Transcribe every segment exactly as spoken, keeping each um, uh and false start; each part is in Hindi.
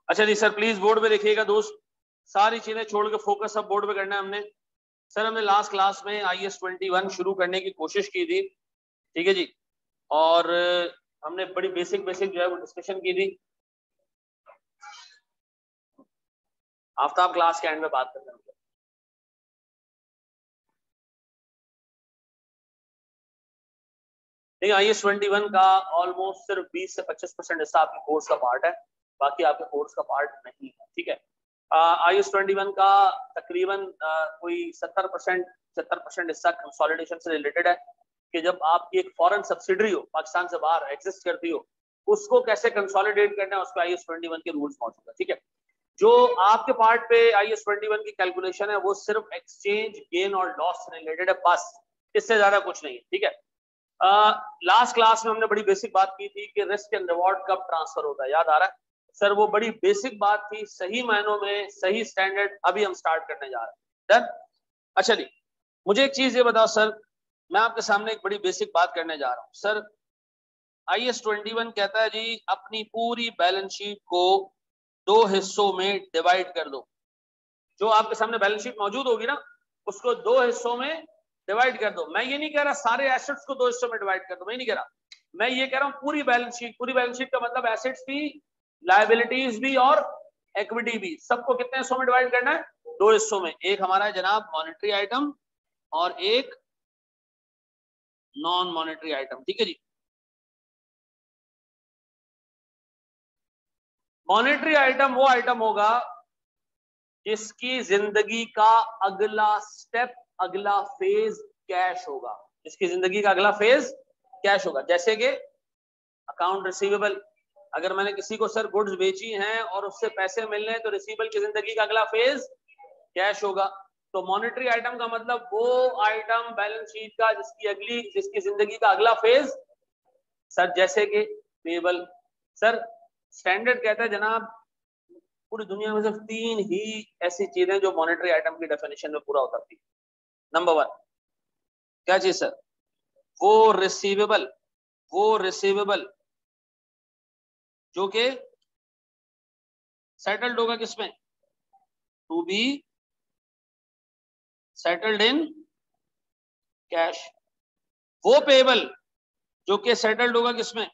अच्छा जी सर, प्लीज बोर्ड पे देखिएगा दोस्त, सारी चीजें छोड़ के फोकस सब बोर्ड पे करना है हमने। सर हमने लास्ट क्लास में आई एस ट्वेंटी वन शुरू करने की कोशिश की थी, ठीक है जी, और हमने बड़ी बेसिक बेसिक जो है वो डिस्कशन की थी। आफ्ताब क्लास के एंड में बात करते हैं। नहीं, आई एस ट्वेंटी वन का ऑलमोस्ट सिर्फ बीस से पच्चीस परसेंट हिस्सा आपके कोर्स का पार्ट है, बाकी आपके कोर्स का पार्ट नहीं है, ठीक है। आई एस ट्वेंटी वन का तकरीबन कोई सत्तर परसेंट सत्तर परसेंट हिस्सा कंसोलिडेशन से रिलेटेड है कि जब आपकी एक फॉरेन सब्सिडरी हो, पाकिस्तान से बाहर एग्जिस्ट करती हो, उसको कैसे कंसोलिडेट करना है, उसका आई एस ट्वेंटी वन के रूल्स मौजूद है, ठीक है। जो आपके पार्ट पे आई एस ट्वेंटी वन की कैलकुलेशन है वो सिर्फ एक्सचेंज गेन और लॉस से रिलेटेड है, बस, इससे ज्यादा कुछ नहीं है, ठीक है। लास्ट uh, क्लास में हमने बड़ी बेसिक बात की थी कि रिस्क एंड रिवॉर्ड कब ट्रांसफर होता है, याद आ रहा है सर? वो बड़ी बेसिक बात थी, सही मायनों में सही स्टैंडर्ड अभी हम स्टार्ट करने जा रहे हैं। डन? अच्छा जी, मुझे एक चीज ये बताओ सर, मैं आपके सामने एक बड़ी बेसिक बात करने जा रहा हूं sir. I S twenty one कहता है जी अपनी पूरी बैलेंस शीट को दो हिस्सों में डिवाइड कर दो। जो आपके सामने बैलेंस शीट मौजूद होगी ना, उसको दो हिस्सों में डिवाइड कर दो। मैं ये नहीं कह रहा सारे एसेट्स को दो हिस्सों में डिवाइड कर दो, मैं नहीं कह रहा, मैं ये कह रहा हूं पूरी बैलेंस शीट। पूरी बैलेंस शीट का मतलब एसेट्स भी, लायबिलिटीज भी और इक्विटी भी, सबको कितने हिस्सों में डिवाइड करना है? दो हिस्सों में। एक हमारा है जनाब मॉनेटरी आइटम और एक नॉन मॉनेटरी आइटम, ठीक है जी। मॉनेटरी आइटम वो आइटम होगा जिसकी जिंदगी का अगला स्टेप, अगला फेज कैश होगा। इसकी जिंदगी का अगला फेज कैश होगा। जैसे कि अकाउंट रिसीवेबल, अगर मैंने किसी को सर गुड्स बेची हैं और उससे पैसे मिलने हैं तो रिसीवेबल की जिंदगी का अगला फेज कैश होगा। तो मॉनेटरी आइटम का मतलब वो आइटम बैलेंस शीट का जिसकी अगली जिसकी जिंदगी का अगला फेज, सर जैसे कि पेबल। सर स्टैंडर्ड कहता है जनाब पूरी दुनिया में सिर्फ तीन ही ऐसी चीजें जो मॉनेटरी आइटम की डेफिनेशन में पूरा उतरती है। नंबर वन, क्या चीज सर? वो रिसीवेबल, वो रिसीवेबल जो कि सेटल्ड होगा किसमें? To be settled in cash. वो पेबल जो कि सेटल्ड होगा किसमें?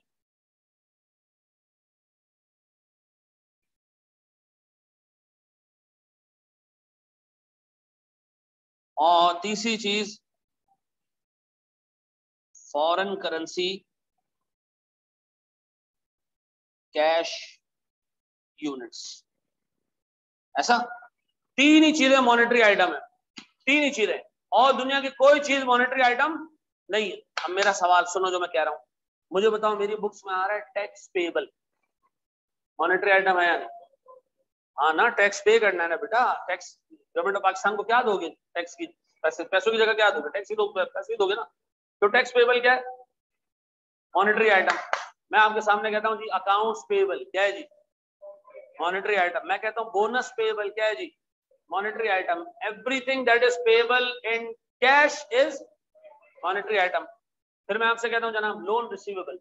और तीसरी चीज फॉरेन करेंसी कैश यूनिट्स। ऐसा तीन ही चीजें मॉनेटरी आइटम है, तीन ही चीजें, और दुनिया की कोई चीज मॉनेटरी आइटम नहीं है। अब मेरा सवाल सुनो जो मैं कह रहा हूं, मुझे बताओ मेरी बुक्स में आ रहा है टैक्स पेबल, मॉनेटरी आइटम है या नहीं? हाँ ना, टैक्स पे करना है ना बेटा। टैक्स गवर्नमेंट ऑफ पाकिस्तान को क्या दोगे? टैक्स की पैसे, पैसों की जगह क्या दोगे? टैक्स ही दोगे, पैसे ही दोगे ना। तो टैक्स पेबल क्या है? Monetary item. मैं आपके सामने कहता हूँ जी अकाउंट्स पेबल क्या है जी? Monetary item. मैं कहता हूँ बोनस पेबल क्या है जी? Monetary item. Everything that is payable in cash is monetary item. फिर मैं आपसे कहता हूँ जनाब लोन रिसीवेबल,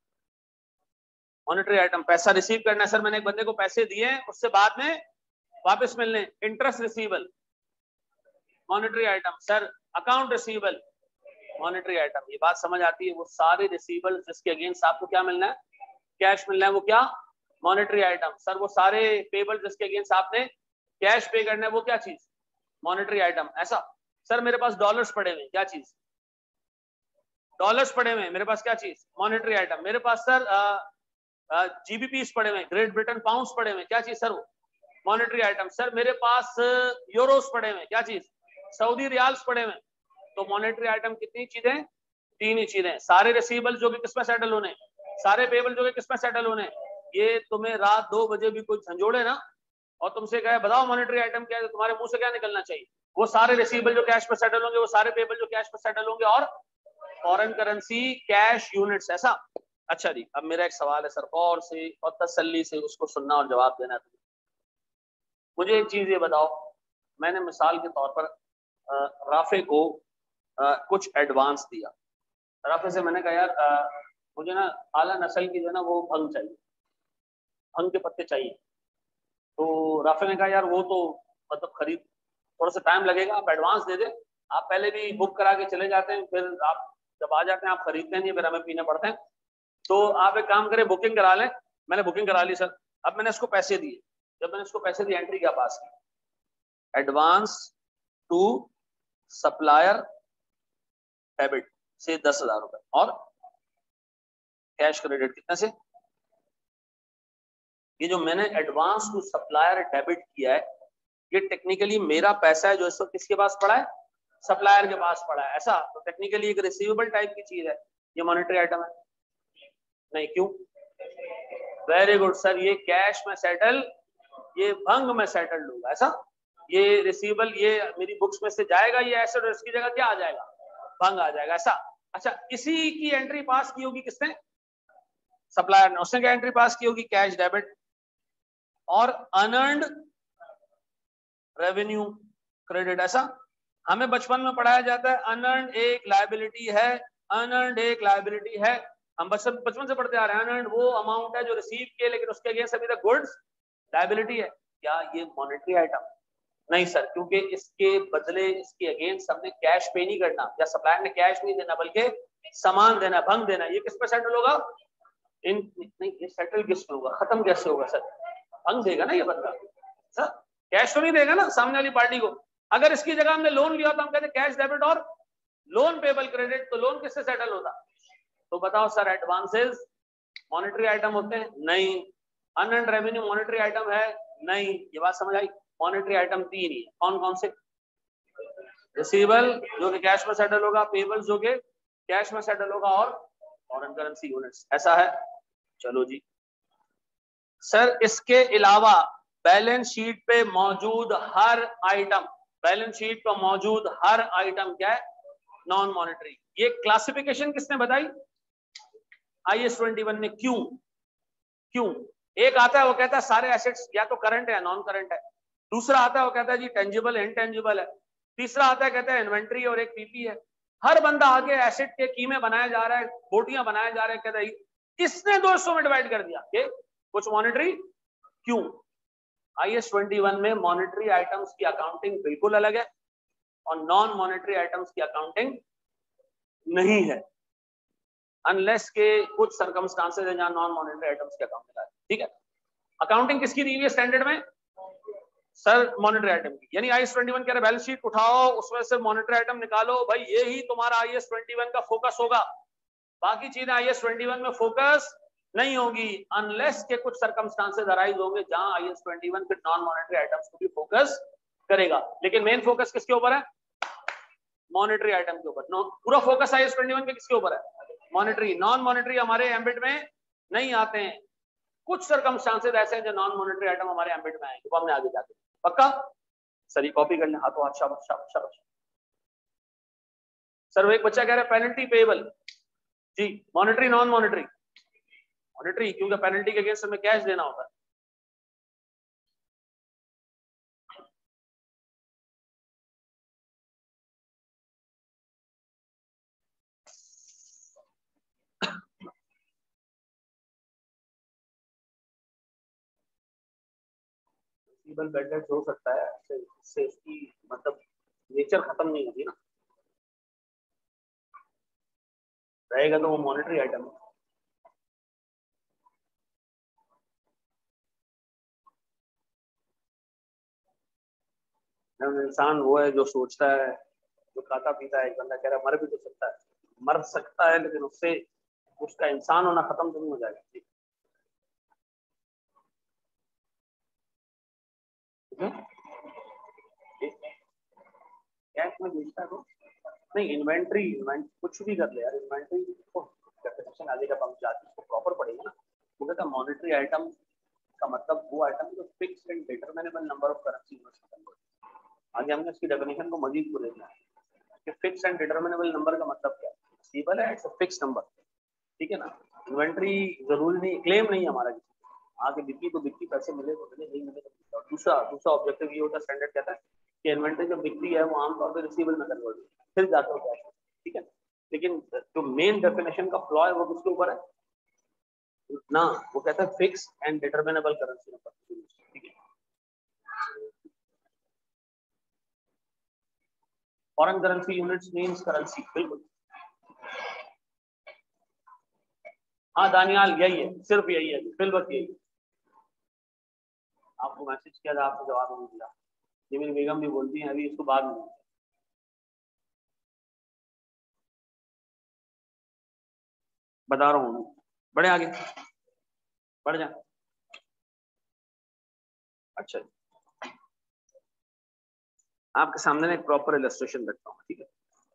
मॉनेटरी आइटम। पैसा रिसीव करना है सर, मैंने एक बंदे को पैसे दिए उससे बाद में वापस मिलने, interest receivable, monetary item. Sir account receivable, monetary item. ये बात समझ आती है? वो सारे रिसीवेबल जिसके अगेंस्ट आपको क्या मिलना है? कैश मिलना है, वो क्या? Monetary item. सर वो सारे पेबल जिसके अगेंस्ट आपने कैश पे करना है, वो क्या चीज? Monetary item. ऐसा? सर मेरे पास डॉलर्स पड़े हुए, क्या चीज? डॉलर्स पड़े हुए मेरे पास, क्या चीज? Monetary item. मेरे पास सर जीबीपी पड़े हुए, ग्रेट ब्रिटेन पाउंड्स पड़े हुए, क्या चीज सर? वो मॉनेटरी आइटम। सर मेरे पास यूरोस पड़े हुए, क्या चीज? सऊदी रियाल्स पड़े हुए। तो मॉनेटरी आइटम कितनी चीजें? तीन ही चीजें। सारे रिसीवेबल जो कि किसमें सेटल होने, सारे पेबल जो कि किसमें सेटल होने। ये तुम्हें रात दो बजे भी कुछ झंझोड़े ना और तुमसे कहे बताओ मॉनेटरी आइटम क्या है, तो तुम्हारे मुंह से क्या निकलना चाहिए? वो सारे रिसीवेबल जो कैश पर सेटल होंगे, वो सारे पेबल जो कैश पर सेटल होंगे, और फॉरेन करेंसी कैश यूनिट्स। ऐसा? अच्छा जी, अब मेरा एक सवाल है सर, और से और तसल्ली से उसको सुनना और जवाब देना है। मुझे एक चीज ये बताओ, मैंने मिसाल के तौर पर राफे को आ, कुछ एडवांस दिया। राफे से मैंने कहा यार आ, मुझे ना आला नस्ल की जो है ना वो भंग चाहिए, भंग के पत्ते चाहिए। तो राफेल ने कहा यार वो तो मतलब खरीद थोड़ा सा टाइम लगेगा, आप एडवांस दे दें, आप पहले भी बुक करा के चले जाते हैं, फिर आप जब आ जाते हैं आप खरीदते नहीं, फिर हमें पीने पड़ते हैं, तो आप एक काम करें बुकिंग करा लें। मैंने बुकिंग करा ली सर, अब मैंने इसको पैसे दिए, जब मैंने इसको पैसे दिए एंट्री क्या पास की, एडवांस टू सप्लायर डेबिट से दस हजार रुपए और कैश क्रेडिट कितने से, ये जो मैंने एडवांस टू सप्लायर डेबिट किया है ये टेक्निकली मेरा पैसा है जो इस वक्त किसके पास पड़ा है, सप्लायर के पास पड़ा है, ऐसा तो टेक्निकली एक रिसीवेबल टाइप की चीज है, ये मॉनेटरी आइटम है नहीं, क्यों, वेरी गुड सर, ये कैश में सेटल, ये भंग में सेटल लूंगा, ऐसा ये रिसीवेबल ये मेरी बुक्स में से जाएगा, ये एसेट, इसकी जगह क्या आ जाएगा, भंग आ जाएगा, ऐसा। अच्छा, इसी की एंट्री पास की होगी किसने, सप्लायर ने, उसने क्या एंट्री पास की होगी, कैश डेबिट, और अनअर्न्ड रेवेन्यू क्रेडिट, ऐसा हमें बचपन में पढ़ाया जाता है अनअर्न्ड एक लायबिलिटी है, अनअर्न्ड एक लायबिलिटी है, हम बचपन बचपन से पढ़ते आ रहे हैं, अनअर्न्ड वो अमाउंट है जो रिसीव किए लेकिन उसके अगेंस्ट अभी तक गुड्स लायबिलिटी है, क्या ये मॉनेटरी आइटम, नहीं सर, क्योंकि इसके बदले इसके अगेंस्ट हमने कैश पे नहीं करना, या सप्लायर ने कैश नहीं देना बल्कि सामान देना, भंग देना, ये किस पे सेटल होगा, इन नहीं, ये सेटल किस पे होगा, खत्म कैसे होगा सर, भंग देगा ना ये बंदा सर, कैश तो नहीं देगा ना सामने वाली पार्टी को, अगर इसकी जगह हमने लोन लिया तो हम कहते कैश डेबिट और लोन पेबल क्रेडिट, तो लोन किससे सेटल होता, तो बताओ सर एडवांसेस मॉनेटरी आइटम होते हैं, नहीं, अनअर्न्ड रेवेन्यू मॉनेटरी आइटम है, नहीं, ये बात समझ आई, मॉनेटरी आइटम तीन ही है, कौन कौन से, रिसीवेबल जो कि कैश में सेटल होगा, पेबल जो कि कैश में सेटल होगा, और फॉरेन करेंसी यूनिट्स, ऐसा है। चलो जी सर, इसके अलावा बैलेंस शीट पे मौजूद हर आइटम, बैलेंस शीट पर मौजूद हर आइटम क्या है, नॉन मॉनेटरी, ये क्लासिफिकेशन किसने बताई, आई एस ट्वेंटी वन ने, क्यों क्यों, एक आता है वो कहता है सारे एसेट्स या तो करंट है या नॉन करंट है, दूसरा आता है वो कहता है जी टेंजिबल है इनटेंजिबल है, तीसरा आता है कहता है इन्वेंट्री और एक पीपी है, हर बंदा आगे एसेट के कीमे बनाया जा रहा है, बोटियां बनाया जा रहा है, कहता है इसने दो हिस्सों में डिवाइड कर दिया, के कुछ मॉनेटरी, क्यों, आई एस ट्वेंटी वन में मॉनेटरी आइटम्स की अकाउंटिंग बिल्कुल अलग है और नॉन मॉनेटरी आइटम्स की अकाउंटिंग नहीं है, अनलेस के कुछ सर्कमस्टांसेस हैं जहां नॉन मॉनेटरी आइटम्स की अकाउंटिंग है, ठीक है। अकाउंटिंग किसकी दी हुई है स्टैंडर्ड में, सर मॉनेटरी आइटम की, यानी आई एस ट्वेंटी वन कह रहे बैलेंस शीट उठाओ उसमें से मॉनेटरी आइटम निकालो, भाई ये ही तुम्हारा आई एस ट्वेंटी वन का फोकस होगा, बाकी चीजें आई एस ट्वेंटी वन में फोकस नहीं होगी, अनलेस के कुछ सर्कमस्टांसेस अराइज होंगे जहां आई एस ट्वेंटी वन फिर नॉन मॉनेटरी आइटम्स को भी फोकस करेगा, लेकिन मेन फोकस किसके ऊपर है, मॉनेटरी आइटम के ऊपर, पूरा focus I S twenty one के किसके ऊपर है, मॉनेटरी, नॉन मॉनेटरी हमारे एम्बिट में नहीं आते हैं, कुछ सर्कमस्टांसेस ऐसे हैं जो नॉन मॉनेटरी आइटम हमारे एम्बिट में आएंगे, वो हमने आगे जाके, पक्का सर, ये कॉपी कर लें, हाथों हाथ, शाबाश शाबाश शाबाश। सर वो एक बच्चा कह रहा है पेनल्टी पेबल, जी मॉनेटरी नॉन मॉनेटरी, मॉनेटरी, क्योंकि पेनल्टी के अगेंस्ट में कैश देना होता है, बैड डेट हो सकता है, इससे इसकी मतलब नेचर खत्म नहीं होगी ना, रहेगा तो वो मॉनेटरी आइटम है। इंसान वो है जो सोचता है, जो खाता पीता है, एक बंदा कह रहा है मर भी तो सकता है, मर सकता है लेकिन उससे उसका इंसान होना खत्म तो नहीं हो जाएगा, कैश में बेचता तो नहीं, इन्वेंट्री इन्वेंट कुछ भी कर ले यार, इन्वेंट्री को डेफिनेशन आगे जब हम जाते हैं उसको प्रॉपर पढ़ेंगे ना, वो कहता है मॉनेटरी आइटम का मतलब वो आइटम जो fixed and determinable number of currency units में कन्वर्ट, आगे हमने इसकी डेफिनेशन को मजीद को देखना है कि फिक्स्ड एंड डिटरमिनेबल नंबर का मतलब क्या है, सिंपल है, इट्स अ फिक्स नंबर, ठीक है ना, इन्वेंट्री जरूरी नहीं, क्लेम नहीं हमारा किसी आगे बिक्री तो बिक्री, पैसे मिले तो मिले, नहीं मिले तो, और दूसरा दूसरा ऑब्जेक्टिव ये होता है, स्टैंडर्ड कहता है कि इन्वेंट्री जो बिक्री है वो आमतौर पर रिसीवेबल में कन्वर्ट होती है, फिर जाकर कैश, ठीक है, लेकिन जो मेन डेफिनेशन का फ्लॉ है वो किसके ऊपर है ना, वो कहता है fix and determinable currency number, ठीक है। Foreign currency units means currency, बिल्कुल। हाँ दानियाल यही है, सिर्फ यही है, फिल वक्त यही है। आपको मैसेज किया था, आपको जवाब नहीं दिया। ये मेरी बेगम भी बोलती है, अभी इसको बाद में बता रहा हूँ। बढ़े आगे, बढ़ जा। अच्छा, आपके सामने एक प्रॉपर इलस्ट्रेशन रखता हूँ, ठीक है।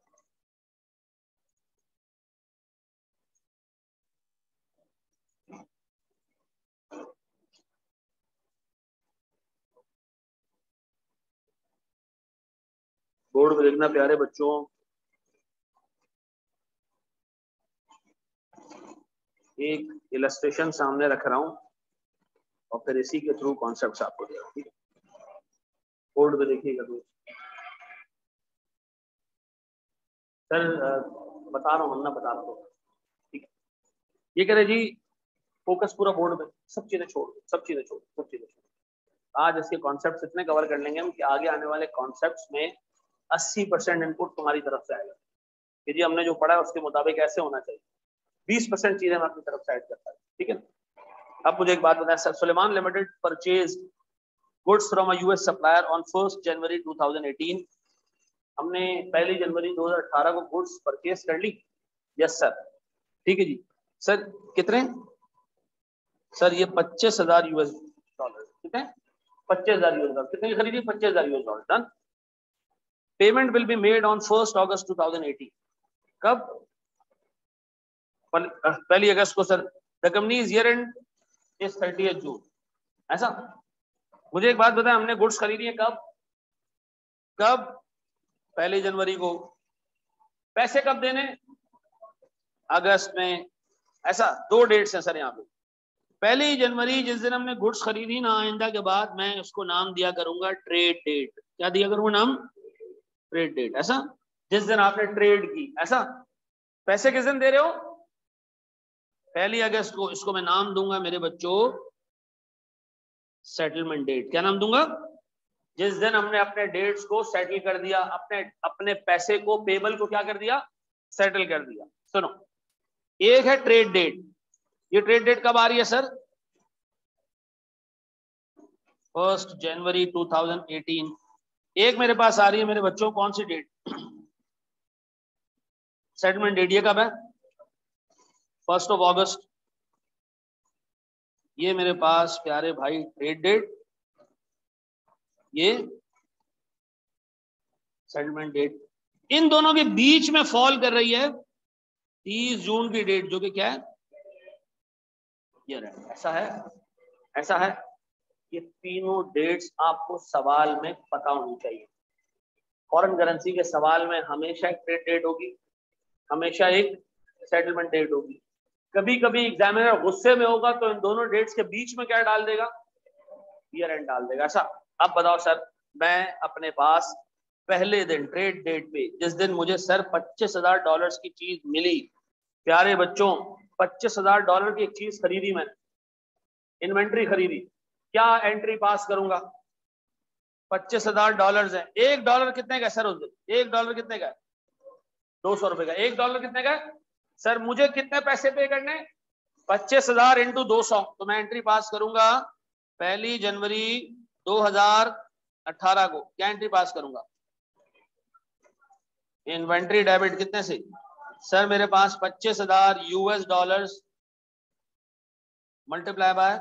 बोर्ड में देखना प्यारे बच्चों, एक इलस्ट्रेशन सामने रख रहा हूं और फिर इसी के थ्रू कॉन्सेप्ट्स आपको दे रहा हूं, ठीक है। बोर्ड में देखिएगा तो सर बता रहा हूँ, हम ना बता रहा हूँ, ठीक है। ये कह रहे जी फोकस पूरा बोर्ड में, सब चीजें छोड़, सब चीजें छोड़, सब चीजें छोड़। आज इसके कॉन्सेप्ट्स इतने कवर कर लेंगे हम कि आगे आने वाले कॉन्सेप्ट्स में अस्सी परसेंट इनपुट तुम्हारी तरफ से आएगा कि जी हमने जो पढ़ा है उसके मुताबिक ऐसे होना चाहिए। बीस परसेंट चीजें मैं अपनी तरफ से ऐड करता हूँ, ठीक है। अब मुझे एक बात बताएं sir, Suleman limited purchase goods from a US supplier on first January two thousand eighteen. हमने पहली जनवरी दो हज़ार अठारह को गुड्स परचेज कर ली। यस सर, ठीक है जी। सर कितने? सर ये पच्चीस हजार यूएस डॉलर, कितने? पच्चीस हजार यूएस डॉलर। कितने की खरीदी? पच्चीस हजार US dollar. Done. Payment will be made on first August two thousand eighteen. कब? पहली अगस्त को sir. The company's year end is thirtieth June. ऐसा? मुझे एक बात बताएं, हमने गुड्स खरीदी है कब? कब? पहली जनवरी को। पैसे कब देने? अगस्त में। ऐसा? दो डेट्स हैं सर यहाँ पे। पहली जनवरी जिस दिन हमने गुड्स खरीदी ना, आइंदा के बाद मैं उसको नाम दिया करूंगा ट्रेड डेट। क्या दिया करूंगा नाम? Trade date. ऐसा? जिस दिन आपने ट्रेड की। ऐसा? पैसे किस दिन दे रहे हो? पहली अगस्त को। इसको मैं नाम दूंगा मेरे बच्चों सेटलमेंट डेट। क्या नाम दूंगा? जिस दिन हमने अपने डेट्स को सेटल कर दिया, अपने अपने पैसे को, पेबल को क्या कर दिया? सेटल कर दिया। सुनो, एक है ट्रेड डेट। ये ट्रेड डेट कब आ रही है sir? First January two thousand eighteen. एक मेरे पास आ रही है मेरे बच्चों, कौन सी डेट? Settlement date. ये कब है? First of August. ये मेरे पास प्यारे भाई ट्रेड डेट, ये सेटलमेंट डेट। इन दोनों के बीच में फॉल कर रही है तीस जून की डेट, जो कि क्या है? ये रहा। ऐसा है? ऐसा है? ये तीनों डेट्स आपको सवाल में पता होनी चाहिए। फॉरेन करेंसी के सवाल में हमेशा एक ट्रेड डेट होगी, हमेशा एक सेटलमेंट डेट होगी। कभी कभी एग्जामिनर गुस्से में होगा तो इन दोनों डेट्स के बीच में क्या डाल देगा? ईयर एंड डाल देगा। ऐसा? अब बताओ सर, मैं अपने पास पहले दिन ट्रेड डेट पे, जिस दिन मुझे सर पच्चीस हजार डॉलर की चीज मिली, प्यारे बच्चों पच्चीस हजार डॉलर की एक चीज खरीदी, मैंने इन्वेंट्री खरीदी, क्या एंट्री पास करूंगा? पच्चीस हजार डॉलर है। एक डॉलर कितने का सर उस दिन? एक डॉलर कितने का? दो सौ रुपए का। एक डॉलर कितने का? सर मुझे कितने पैसे पे करने? पच्चीस हजार इंटू दो सौ। तो मैं एंट्री पास करूंगा पहली जनवरी दो हजार अठारह को। क्या एंट्री पास करूंगा? इन्वेंट्री डेबिट कितने से? सर मेरे पास पच्चीस हजार यूएस डॉलर्स मल्टीप्लाई बाय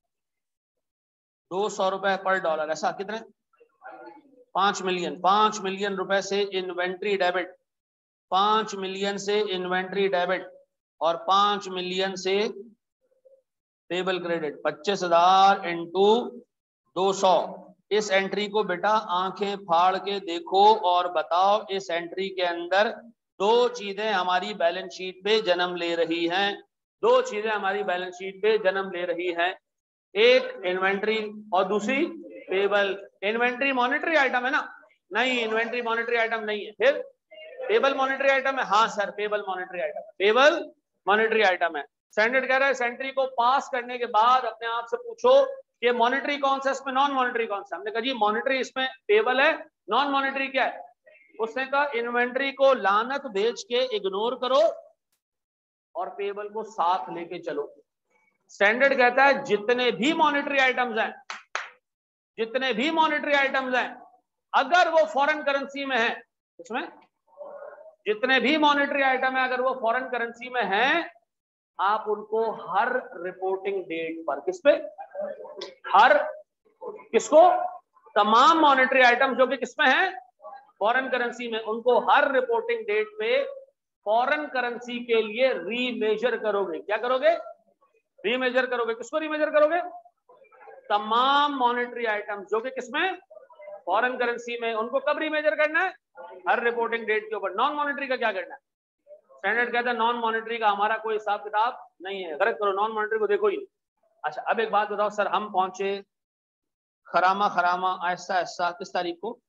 दो सौ रुपए पर डॉलर। ऐसा? कितने? पांच मिलियन। पांच मिलियन रुपए से इन्वेंट्री डेबिट, पांच मिलियन से इन्वेंट्री डेबिट और पांच मिलियन से पेबल क्रेडिट। पच्चीस हजार इंटू दो सौ। इस एंट्री को बेटा आंखें फाड़ के देखो और बताओ, इस एंट्री के अंदर दो चीजें हमारी बैलेंस शीट पे जन्म ले रही हैं। दो चीजें हमारी बैलेंस शीट पे जन्म ले रही हैं, एक इन्वेंट्री और दूसरी पेबल। इन्वेंट्री मॉनेटरी आइटम है ना? नहीं, इन्वेंट्री मॉनेटरी आइटम नहीं है। फिर पेबल मॉनेटरी आइटम है। हाँ सर, पेबल मॉनेटरी आइटम है, पेबल मॉनेटरी आइटम है। स्टैंडर्ड कह रहा है सेंट्री को पास करने के बाद अपने आप से पूछो कि मॉनेटरी कौन सा, इसमें नॉन मॉनेटरी कौन सा। हमने कहा जी मॉनेटरी इसमें पेबल है, नॉन मॉनेटरी क्या है? उसने कहा इन्वेंट्री को लानत बेच के इग्नोर करो और पेबल को साथ लेके चलो। स्टैंडर्ड कहता है जितने भी मॉनेटरी आइटम्स हैं, जितने भी मॉनेटरी आइटम्स हैं, अगर वो फॉरेन करेंसी में है, उसमें जितने भी मॉनेटरी आइटम है अगर वो फॉरेन करेंसी में हैं, आप उनको हर रिपोर्टिंग डेट पर, किस पे, हर, किसको, तमाम मॉनेटरी आइटम जो कि किसमें है, फॉरेन करेंसी में, उनको हर रिपोर्टिंग डेट पे फॉरेन करेंसी के लिए रीमेजर करोगे। क्या करोगे? रीमेजर करोगे। किसको रीमेजर करोगे? तमाम मॉनेटरी आइटम जो कि किसमें, फॉरेन करेंसी में, उनको कब रीमेजर करना है? हर रिपोर्टिंग डेट के ऊपर। नॉन मॉनेटरी का क्या करना है? स्टैंडर्ड कहता है नॉन मॉनेटरी का हमारा कोई हिसाब किताब नहीं है, गलत करो, नॉन मॉनेटरी को देखो ही। अच्छा, अब एक बात बताओ सर, हम पहुंचे खरामा खरामा ऐसा ऐसा किस तारीख को?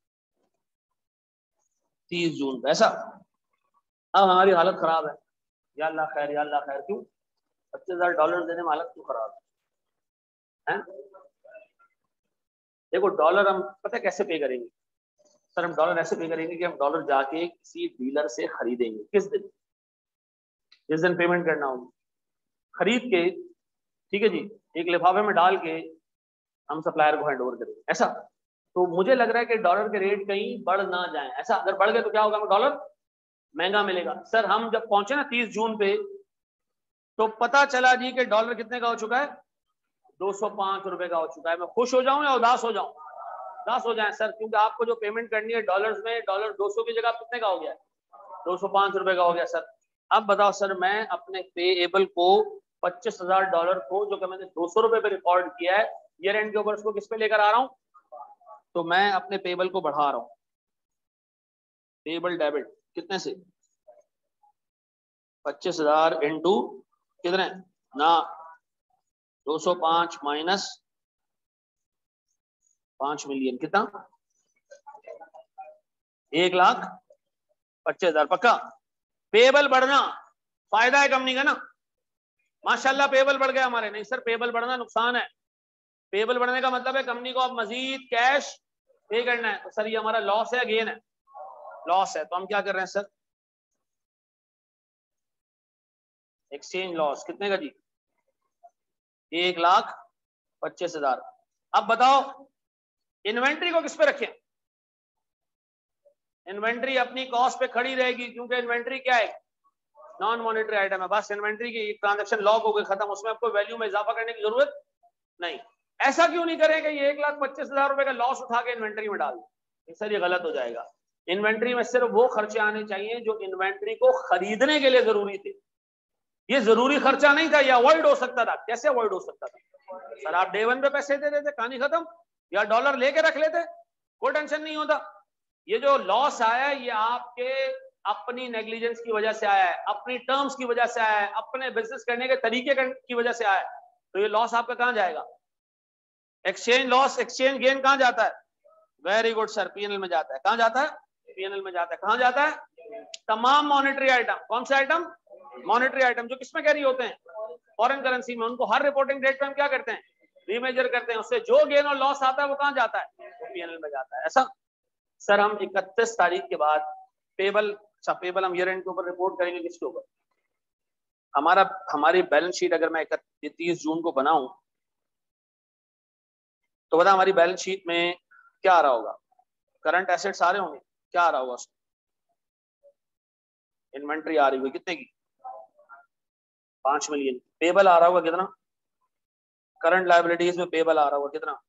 तीस जून, ऐसा। अब हमारी हालत खराब है, या अल्लाह खैर, या अल्लाह खैर। क्यों? पच्चीस हजार डॉलर देने में हालत क्यों खराब है, है? देखो डॉलर हम पता कैसे पे करेंगे सर? हम डॉलर ऐसे पे करेंगे कि हम डॉलर जाके किसी डीलर से खरीदेंगे। किस दिन? जिस दिन पेमेंट करना होगी, खरीद के, ठीक है जी, एक लिफाफे में डाल के हम सप्लायर को हैंड ओवर करेंगे, ऐसा। तो मुझे लग रहा है कि डॉलर के रेट कहीं बढ़ ना जाए, ऐसा। अगर बढ़ गए तो क्या होगा? हमें डॉलर महंगा मिलेगा। सर हम जब पहुंचे ना तीस जून पे, तो पता चला जी कि डॉलर कितने का हो चुका है? दो सौ पांच रुपए का हो चुका है। मैं खुश हो जाऊं या उदास हो जाऊं? उदास हो जाए सर, क्योंकि आपको जो पेमेंट करनी है डॉलर्स में, डॉलर दो सौ की जगह कितने का हो गया? दो सौ पांच रुपए का हो गया सर। अब बताओ सर, मैं अपने पेएबल को पच्चीस हजार डॉलर को जो कि मैंने दो सौ रुपए पे रिकॉर्ड किया है, ईयर एंड के ऊपर उसको किस पे लेकर आ रहा हूं? तो मैं अपने पेएबल को बढ़ा रहा हूं। पेएबल डेबिट कितने से? पच्चीस हजार इंटू कितने ना, दो सौ पांच माइनस पांच मिलियन, कितना? एक लाख पच्चीस हजार। पक्का? पेएबल बढ़ना फायदा है कंपनी का ना, माशाल्लाह पेएबल बढ़ गया हमारे। नहीं सर, पेएबल बढ़ना नुकसान है। पेएबल बढ़ने का मतलब है कंपनी को अब मजीद कैश पे करना है। तो सर ये हमारा लॉस है, गेन है? लॉस है। तो हम क्या कर रहे हैं सर? एक्सचेंज लॉस कितने का जी? एक लाख पच्चीस हजार। अब बताओ इन्वेंट्री को किस पे रखें? इन्वेंट्री अपनी कॉस्ट पे खड़ी रहेगी, क्योंकि इन्वेंट्री क्या है? नॉन मॉनेटरी आइटम है। बस इन्वेंट्री की ट्रांजैक्शन लॉग हो गई, खत्म। उसमें आपको वैल्यू में इजाफा करने की जरूरत नहीं। ऐसा क्यों नहीं करें कि ये एक लाख पच्चीस हजार रुपए का लॉस उठा के इन्वेंट्री में डाल दें? सर ये गलत हो जाएगा। इन्वेंट्री में सिर्फ वो खर्चे आने चाहिए जो इन्वेंट्री को खरीदने के लिए जरूरी थे। ये जरूरी खर्चा नहीं था, ये अवॉइड हो सकता था। कैसे अवॉइड हो सकता था? सर आप डे वन पे पैसे दे देते, कहानी खत्म, या डॉलर लेके रख लेते, कोई टेंशन नहीं होता। ये जो लॉस आया है ये आपके अपनी नेग्लिजेंस की वजह से आया है, अपनी टर्म्स की वजह से आया है, अपने बिजनेस करने के तरीके की वजह से आया है। तो ये लॉस आपका कहां जाएगा? एक्सचेंज लॉस, एक्सचेंज गेन कहां जाता है? वेरी गुड सर, पीएनएल में जाता है। कहां जाता है? पीएनएल में जाता है। कहां जाता है? तमाम मॉनेटरी आइटम। कौन से आइटम? मॉनेटरी आइटम जो किसमें कैरी होते हैं? फॉरेन करेंसी में। उनको हर रिपोर्टिंग डेट पे हम क्या करते हैं? रीमेजर करते हैं। उससे जो गेन और लॉस आता है वो कहां जाता है? वो पीएनएल में जाता है। ऐसा सर हम इकतीस तारीख के बाद पेबल, अच्छा पेबल हम ईयर एंड के ऊपर रिपोर्ट करेंगे किसके ऊपर? हमारा हमारी बैलेंस शीट अगर मैं तीस जून को बनाऊं तो बता हमारी बैलेंस शीट में क्या आ रहा होगा? करंट एसेट्स आ रहे होंगे, क्या आ रहा होगा? इन्वेंट्री आ रही होगी कितने की? पांच मिलियन। पेबल आ रहा होगा कितना? करंट लायबिलिटीज में पेबल आ रहा होगा कितना?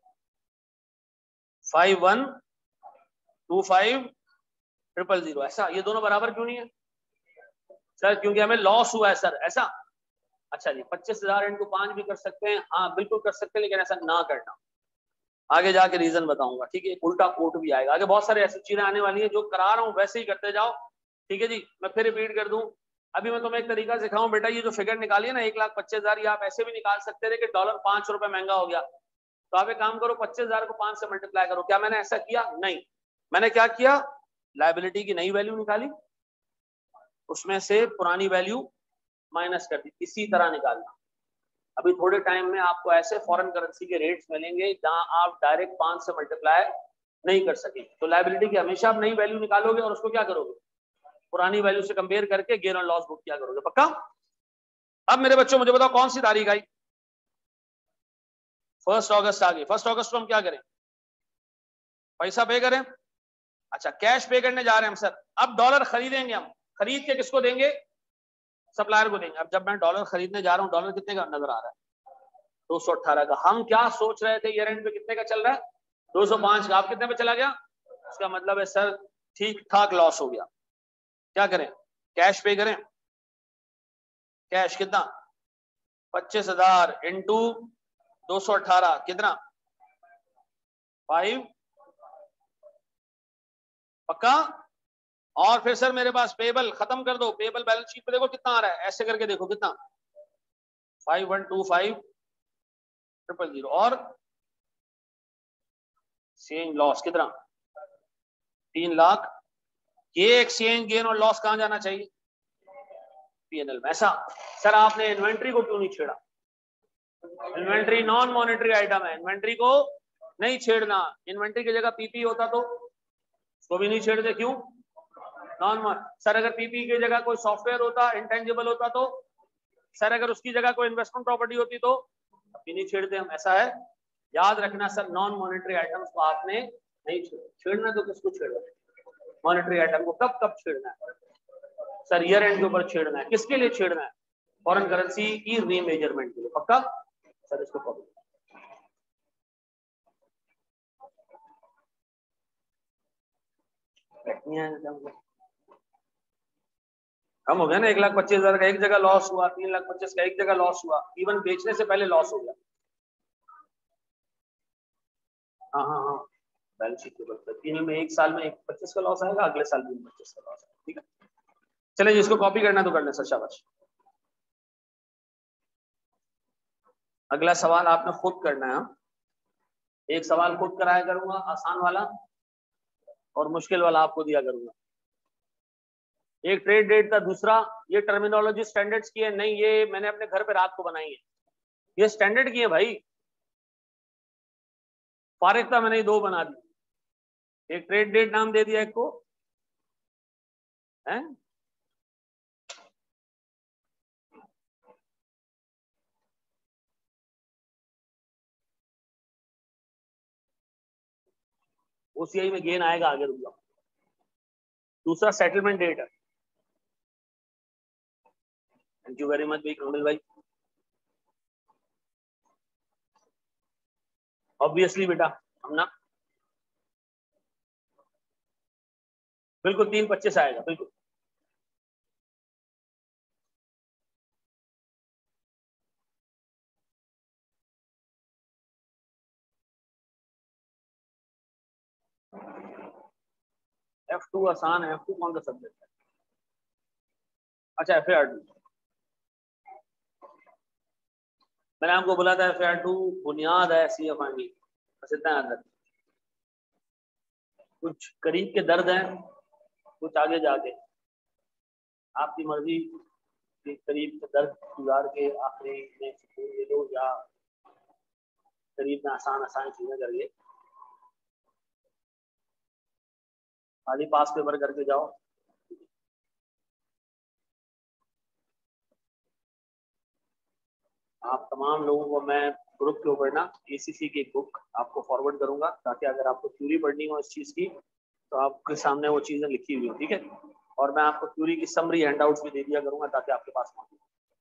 Five one two five triple zero. ऐसा ये दोनों बराबर क्यों नहीं है सर? क्योंकि हमें लॉस हुआ है सर। ऐसा अच्छा जी, पच्चीस हजार इनटू पांच भी कर सकते हैं, हाँ बिल्कुल कर सकते हैं, लेकिन ऐसा ना करना। आगे जाके रीजन बताऊंगा, ठीक है? उल्टा कोट भी आएगा आगे, बहुत सारे ऐसी चीजें आने वाली है। जो करा रहा हूँ वैसे ही करते जाओ, ठीक है जी? मैं फिर रिपीट कर दूं, अभी मैं तुम्हें एक तरीका सिखाऊं बेटा। ये जो फिगर निकालिए ना एक लाख पच्चीस हजार, ये आप ऐसे भी निकाल सकते थे कि डॉलर पांच रुपए महंगा हो गया, तो आप एक काम करो, पच्चीस हजार को पांच से मल्टीप्लाई करो। क्या मैंने ऐसा किया? नहीं। मैंने क्या किया? लायबिलिटी की नई वैल्यू निकाली, उसमें से पुरानी वैल्यू माइनस कर दी। इसी तरह निकालना। अभी थोड़े टाइम में आपको ऐसे फॉरेन करेंसी के रेट्स मिलेंगे जहां आप डायरेक्ट पांच से मल्टीप्लाई नहीं कर सके। तो लायबिलिटी की हमेशा आप नई वैल्यू निकालोगे और उसको क्या करोगे, पुरानी वैल्यू से कंपेयर करके गेन और लॉस बुक क्या करोगे, पक्का। अब मेरे बच्चों मुझे बताओ कौन सी तारीख आई, फर्स्ट अगस्त आ गई। फर्स्ट अगस्त को हम क्या करें, पैसा पे करें। अच्छा कैश पे करने जा रहे हैं हम सर। अब डॉलर खरीदेंगे हम, खरीद के किसको देंगे, सप्लायर को देंगे। अब जब मैं डॉलर खरीदने जा रहा हूँ, डॉलर कितने का नजर आ रहा है, दो सौ अठारह का। हम क्या सोच रहे थे ईयर एंड पे कितने का चल रहा है, दो सौ पांच का। आप कितने पे चला गया, इसका मतलब है सर ठीक ठाक लॉस हो गया। क्या करें, कैश पे करें। कैश कितना, पच्चीस हजार इंटू दो सौ अठारह कितना, फाइव, पक्का। और फिर सर मेरे पास पेबल खत्म कर दो, पेबल बैलेंस शीट पे देखो कितना आ रहा है, ऐसे करके देखो कितना, five one two five triple zero. और एक्सचेंज लॉस कितना, तीन लाख। ये एक्सचेंज गेन और लॉस कहां जाना चाहिए, पीएनएल में। ऐसा सर आपने इन्वेंट्री को क्यों नहीं छेड़ा, इन्वेंट्री नॉन मॉनेटरी आइटम है, इन्वेंट्री को नहीं छेड़ना। इन्वेंट्री की जगह पीपी होता तो उसको भी नहीं छेड़ते, क्यों, नॉन मॉन। सर अगर पीपी की जगह कोई सॉफ्टवेयर होता, इंटेंजिबल होता तो, सर अगर उसकी जगह कोई इन्वेस्टमेंट प्रॉपर्टी होती तो अभी नहीं छेड़ते हम, ऐसा है। याद रखना सर नॉन मॉनेटरी आइटम्स को आपने नहीं छेड़ना। छेड़ना तो किसको छेड़ना, मॉनेटरी आइटम को कब कब छेड़ना है, सर ईयर एंड के ऊपर छेड़ना है। किसके लिए छेड़ना है, फॉरेन करेंसी की रीमेजरमेंट के लिए, पक्का। सर इसको कॉपी, कम हो गया ना, एक लाख पच्चीस हजार का एक जगह लॉस हुआ, तीन लाख पच्चीस का एक जगह लॉस हुआ, इवन बेचने से पहले लॉस हो गया। हाँ हाँ हाँ बैलेंस शीट के ऊपर तीनों में एक साल में एक पच्चीस का लॉस आएगा, अगले साल भी पच्चीस का लॉस आएगा, ठीक है। चलिए जिसको कॉपी करना तो करना सर, शाबाश। अगला सवाल आपने खुद करना है। एक सवाल खुद कराया करूंगा आसान वाला, और मुश्किल वाला आपको दिया करूंगा। एक ट्रेड डेट था, दूसरा ये टर्मिनोलॉजी स्टैंडर्ड्स की है नहीं, ये मैंने अपने घर पे रात को बनाई है, ये स्टैंडर्ड की है भाई। फारिग था मैंने दो बना दी, एक ट्रेड डेट नाम दे दिया एक को, है ओसीआई में गेन आएगा आगे, रुक जाओ। दूसरा सेटलमेंट डेट है। थैंक यू वेरी मच भाई कमल भाई। ऑब्वियसली बेटा हम ना, बिल्कुल तीन पच्चीस आएगा बिल्कुल। एफ टू आसान है, एफ टू कौन सा सब्जेक्ट है, अच्छा एफ ए आर टू। मैंने आपको बोला था एफ ए आर टू बुनियाद है सी एफ आई की, बस इतना याद रखना। कुछ करीब के दर्द हैं, कुछ आगे जाके आपकी मर्जी कि करीब के दर्द गुजार के आखिरी में सुकून ले लो, या करीब में आसान आसान चीजें करिए। खाली पास पेपर करके जाओ। आप तमाम लोगों को मैं ग्रुप के ऊपर ना एसीसी की बुक आपको फॉरवर्ड करूंगा, ताकि अगर आपको थ्योरी पढ़नी हो इस चीज की तो आपके सामने वो चीजें लिखी हुई हो, ठीक है। और मैं आपको थ्योरी की समरी हैंडआउट्स भी दे दिया करूंगा ताकि आपके पास मौजूद।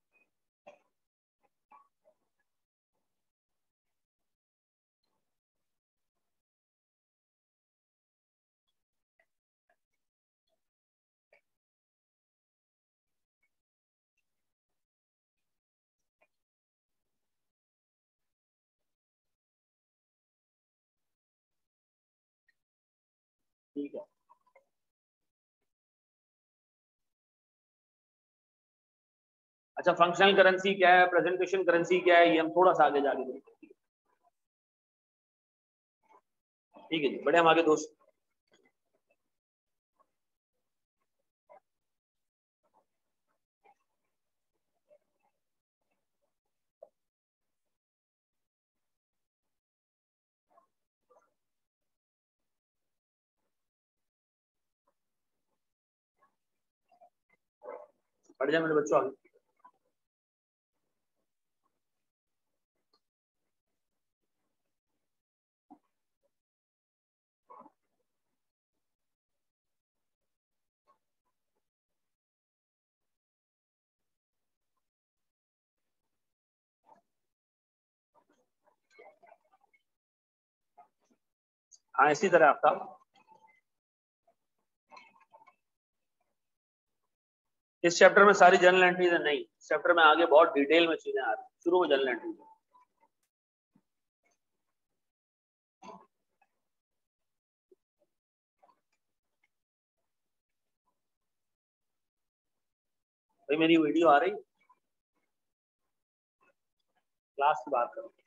ठीक है, अच्छा फंक्शनल करेंसी क्या है, प्रेजेंटेशन करेंसी क्या है, ये हम थोड़ा सा आगे जाके देखेंगे, ठीक है जी। बड़े हम आगे दोस्त। बढ़ जाए मेरे बच्चों आगे। हाँ इसी तरह आपका इस चैप्टर में सारी जर्नल एंट्रीज है नहीं, इस चैप्टर में आगे बहुत डिटेल में चीजें आ रही हैं। शुरू में जर्नल एंट्रीज है। भाई मेरी वीडियो आ रही है, क्लास की बात करो।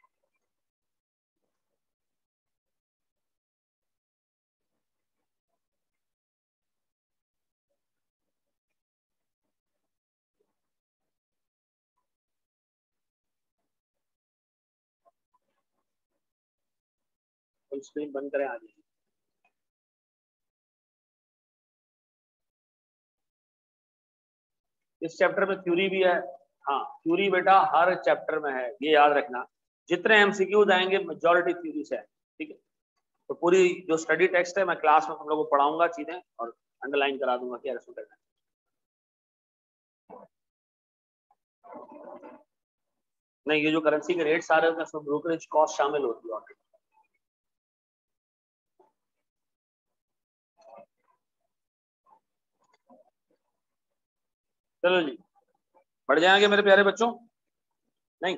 फुल स्क्रीन बंद करें आ जाइए। इस चैप्टर में थ्योरी भी है। हाँ थ्योरी बेटा हर चैप्टर में है, ये याद रखना। जितने एमसीक्यूज आएंगे मेजॉरिटी थ्योरी से है, ठीक है। तो पूरी जो स्टडी टेक्स्ट है मैं क्लास में तुम लोगों को पढ़ाऊंगा चीजें और अंडरलाइन करा दूंगा क्या रसूल करना है। नहीं ये जो करेंसी के रेट्स आ रहे हैं उसमें ब्रोकरेज कॉस्ट शामिल होती है ऑलरेडी। चलो जी बढ़ जाएंगे मेरे प्यारे बच्चों। नहीं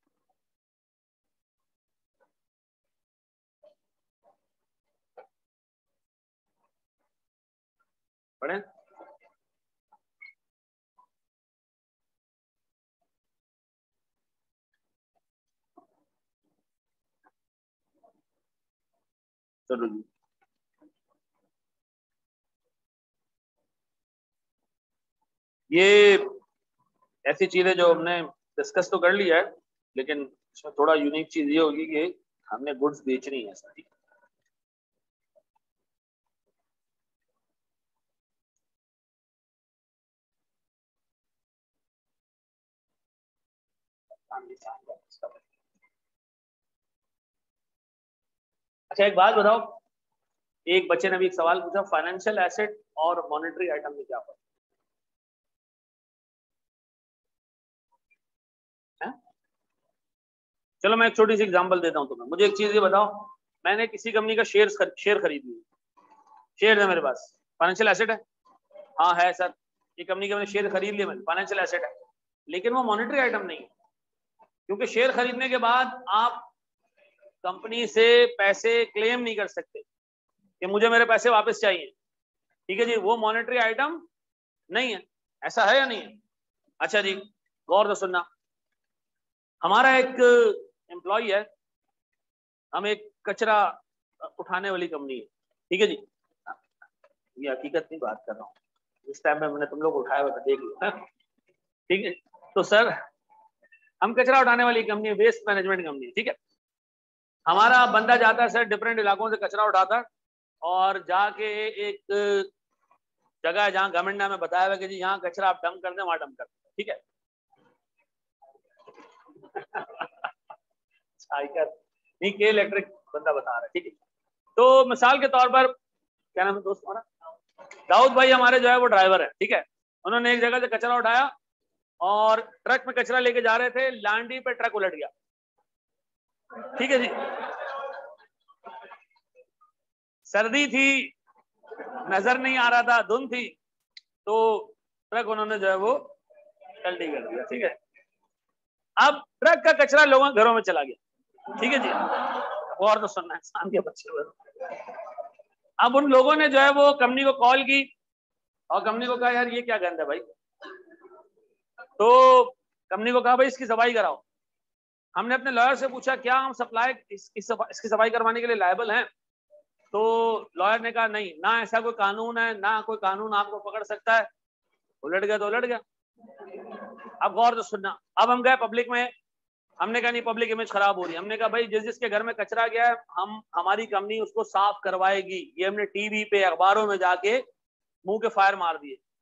पढ़े। चलो जी ये ऐसी चीजें जो हमने डिस्कस तो कर लिया है, लेकिन इसमें थोड़ा यूनिक चीज ये होगी कि हमने गुड्स बेचनी है सारी। अच्छा एक बात बताओ, एक बच्चे ने भी एक सवाल पूछा, फाइनेंशियल एसेट और मॉनेटरी आइटम में क्या फर्क है? चलो मैं एक छोटी सी एग्जांपल देता हूं तुम्हें। मुझे एक चीज ये बताओ, मैंने किसी कंपनी का शेयर खर, शेयर खरीद लिया, शेयर है मेरे पास, फाइनेंशियल एसेट है? हाँ है सर, ये कंपनी के मैंने शेयर खरीद लिया, मैंने फाइनेंशियल एसेट है, लेकिन वो मॉनेटरी आइटम नहीं है। क्योंकि शेयर खरीदने के बाद आप कंपनी से पैसे क्लेम नहीं कर सकते कि मुझे मेरे पैसे वापस चाहिए, ठीक है जी, वो मॉनेटरी आइटम नहीं है। ऐसा है या नहीं है? अच्छा जी गौर से सुनना, हमारा एक एम्प्लॉय है, हम एक कचरा उठाने वाली कंपनी है, ठीक है जी, ये हकीकत नहीं बात कर रहा हूँ, इस टाइम में मैंने तुम लोग उठाया हुआ देख लो, ठीक है। तो सर हम कचरा उठाने वाली कंपनी है, वेस्ट मैनेजमेंट कंपनी है, ठीक है। हमारा बंदा जाता है सर डिफरेंट इलाकों से कचरा उठाता है और जाके एक जगह है जहाँ गवर्नमेंट ने हमें बताया हुआ कि जी यहाँ कचरा आप डंप कर दें, वहां डंप कर दें, ठीक है। नहीं के इलेक्ट्रिक बंदा बता रहा है, ठीक है। तो मिसाल के तौर पर क्या नाम है दोस्त हमारा, दाऊद भाई हमारे जो है वो ड्राइवर है, ठीक है। उन्होंने एक जगह से कचरा उठाया और ट्रक में कचरा लेके जा रहे थे, लांडी पे ट्रक उलट गया, ठीक है जी। सर्दी थी, नजर नहीं आ रहा था, धुंध थी, तो ट्रक उन्होंने जो है वो पलटी कर दिया, ठीक है। अब ट्रक का कचरा लोगों के घरों में चला गया, ठीक है जी। और तो सुनना है इंसान के बच्चे। अब उन लोगों ने जो है वो कंपनी को कॉल की और कंपनी को कहा यार ये क्या गंद है भाई, तो कंपनी को कहा भाई इसकी सफाई कराओ। हमने अपने लॉयर से पूछा क्या हम सप्लाई इस, इस सफा, इसकी सफाई करवाने के लिए लायबल हैं? तो लॉयर ने कहा नहीं, ना ऐसा कोई कानून है, ना कोई कानून आपको पकड़ सकता है। उलट गया तो उलट गया। अब गौर से सुनना, अब हम गए पब्लिक में, हमने कहा नहीं पब्लिक इमेज खराब हो रही है, हमने कहा भाई जिस जिसके घर में कचरा गया है हम हमारी कंपनी उसको साफ करवाएगी। ये हमने टीवी पे अखबारों में जाके मुंह के फायर मार दिए।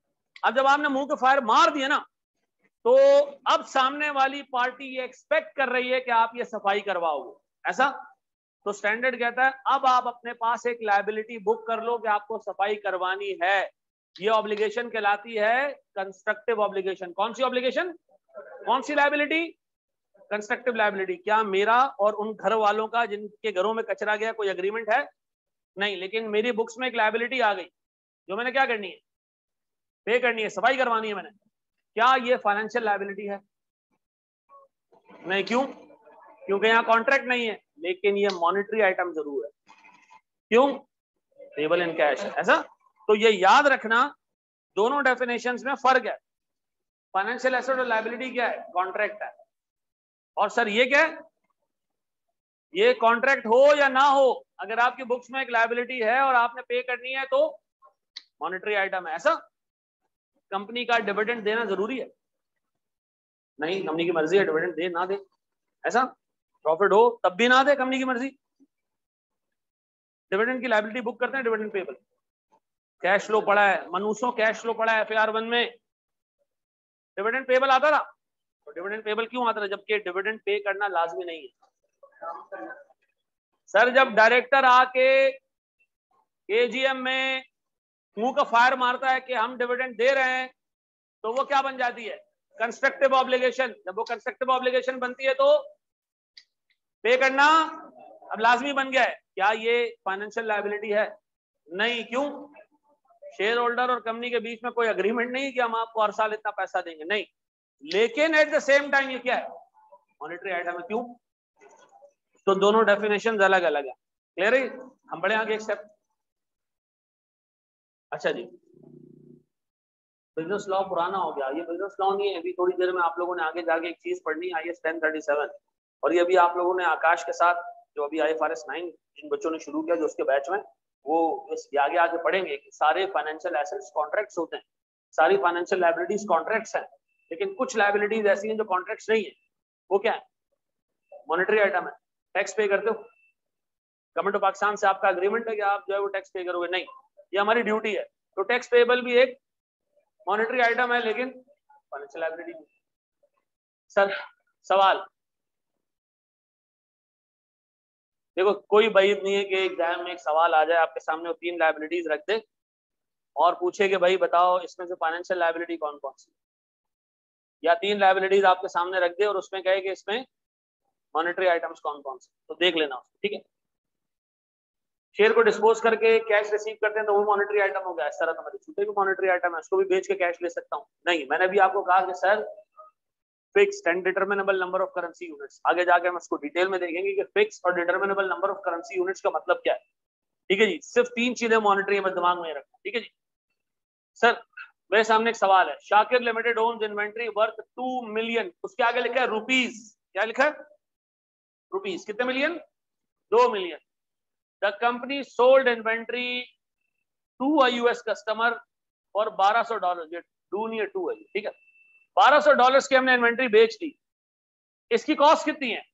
अब जब आपने मुंह के फायर मार दिए ना, तो अब सामने वाली पार्टी ये एक्सपेक्ट कर रही है कि आप ये सफाई करवाओगे, ऐसा। तो स्टैंडर्ड कहता है अब आप अपने पास एक लायबिलिटी बुक कर लो कि आपको सफाई करवानी है। ये ऑब्लिगेशन कहलाती है कंस्ट्रक्टिव ऑब्लिगेशन। कौन सी ऑब्लिगेशन, कौन सी लायबिलिटी? Constructive liability. क्या मेरा और उन घर वालों का जिनके घरों में कचरा गया कोई अग्रीमेंट है? नहीं, लेकिन मेरी बुक्स में एक लायबिलिटी आ गई जो मैंने क्या करनी है, पे करनी है, सफाई करवानी है मैंने। क्या ये फाइनेंशियल लायबिलिटी है? नहीं। क्यों? क्योंकि यहाँ कॉन्ट्रैक्ट नहीं है, लेकिन ये मॉनेटरी आइटम जरूर है। क्यों? पेबल इन कैश है, ऐसा। तो ये याद रखना, दोनों डेफिनेशंस में फर्क है। फाइनेंशियल एसेट और लायबिलिटी क्या है? कॉन्ट्रैक्ट है। और सर ये क्या है? ये कॉन्ट्रैक्ट हो या ना हो, अगर आपकी बुक्स में एक लायबिलिटी है और आपने पे करनी है तो मॉनेटरी आइटम है, ऐसा। कंपनी का डिविडेंड देना जरूरी है? नहीं, कंपनी की मर्जी है डिविडेंड दे ना दे, ऐसा। प्रॉफिट हो तब भी ना दे, कंपनी की मर्जी। डिविडेंड की लायबिलिटी बुक करते हैं, डिविडेंड पेबल। कैश फ्लो पड़ा है, मनुष्यों कैश फ्लो पड़ा है एफ ए आर वन में, डिविडेंड पेबल आता था। तो डिविडेंड पेबल क्यों आता था जबकि डिविडेंड पे करना लाजमी नहीं है? सर जब डायरेक्टर आके एजीएम में मुंह का फायर मारता है कि हम डिविडेंड दे रहे हैं, तो वो क्या बन जाती है? Constructive obligation. जब वो कंस्ट्रक्टिव ऑब्लिगेशन बनती है तो पे करना अब लाजमी बन गया है। क्या ये फाइनेंशियल लायबिलिटी है? नहीं। क्यों? शेयर होल्डर और कंपनी के बीच में कोई अग्रीमेंट नहीं कि हम आपको हर साल इतना पैसा देंगे, नहीं। लेकिन एट द सेम टाइम ये क्या है? मॉनेटरी आइटम है। क्यों? तो दोनों डेफिनेशन अलग अलग है। क्लियर है? हम बढ़े आगे एक स्टेप। अच्छा जी, बिजनेस लॉ पुराना हो गया, ये बिजनेस लॉ नहीं है। अभी थोड़ी देर में आप लोगों ने आगे जाके एक चीज पढ़नी है, I S ten thirty seven. और ये अभी आप लोगों ने आकाश के साथ जो अभी I F R S nine जिन बच्चों ने शुरू किया जो उसके बैच में, वो इस आगे आगे पढ़ेंगे कि सारे फाइनेंशियल एसेट्स कॉन्ट्रैक्ट्स होते हैं, सारी फाइनेंशियल लायबिलिटीज कॉन्ट्रैक्ट्स हैं, लेकिन कुछ लायबिलिटीज ऐसी हैं जो कॉन्ट्रैक्ट्स नहीं है। वो क्या है? मॉनेटरी आइटम है। टैक्स पे करते हो, गवर्नमेंट ऑफ पाकिस्तान से आपका अग्रीमेंट है कि आप जो है वो टैक्स पे करोगे, नहीं, ये हमारी ड्यूटी है। तो टैक्स पेबल भी एक मॉनेटरी आइटम है, लेकिन फाइनेंशियल लायबिलिटी भी। सर सवाल देखो, कोई बैद नहीं है कि एग्जाम में एक सवाल आ जाए आपके सामने और तीन लायबिलिटीज रख दे और पूछे कि भाई बताओ इसमें से फाइनेंशियल लायबिलिटी कौन कौन सी, या तीन लायबिलिटीज आपके सामने रख दे और उसमें कहे कि इसमें मॉनेटरी आइटम्स कौन कौन से, तो देख लेना उसको, ठीक है। शेयर को डिस्पोज करके कैश रिसीव करते हैं तो वो मॉनेटरी आइटम हो गया। इस तरह हमारे छूटे भी मॉनेटरी आइटम है, उसको भी बेच के कैश ले सकता हूँ, नहीं। मैंने भी आपको कहा कि sir fixed and determinable number of currency units, आगे जाके हम इसको डिटेल में देखेंगे कि फिक्स और determinable number of currency units का मतलब क्या है, ठीक है जी। सिर्फ तीन चीजें मॉनेटरी में दिमाग में रखना, ठीक है जी। सर मेरे सामने एक सवाल है, Shakir limited owns inventory worth two million, उसके आगे लिखा है रुपीज, क्या लिखा है? रुपीज। कितने मिलियन? दो million. The company sold inventory to a US customer और बारह सौ डॉलर, ये टू नहीं है, टू है, ठीक है। बारह सौ डॉलर की हमने इन्वेंट्री बेच दी, इसकी कॉस्ट कितनी है?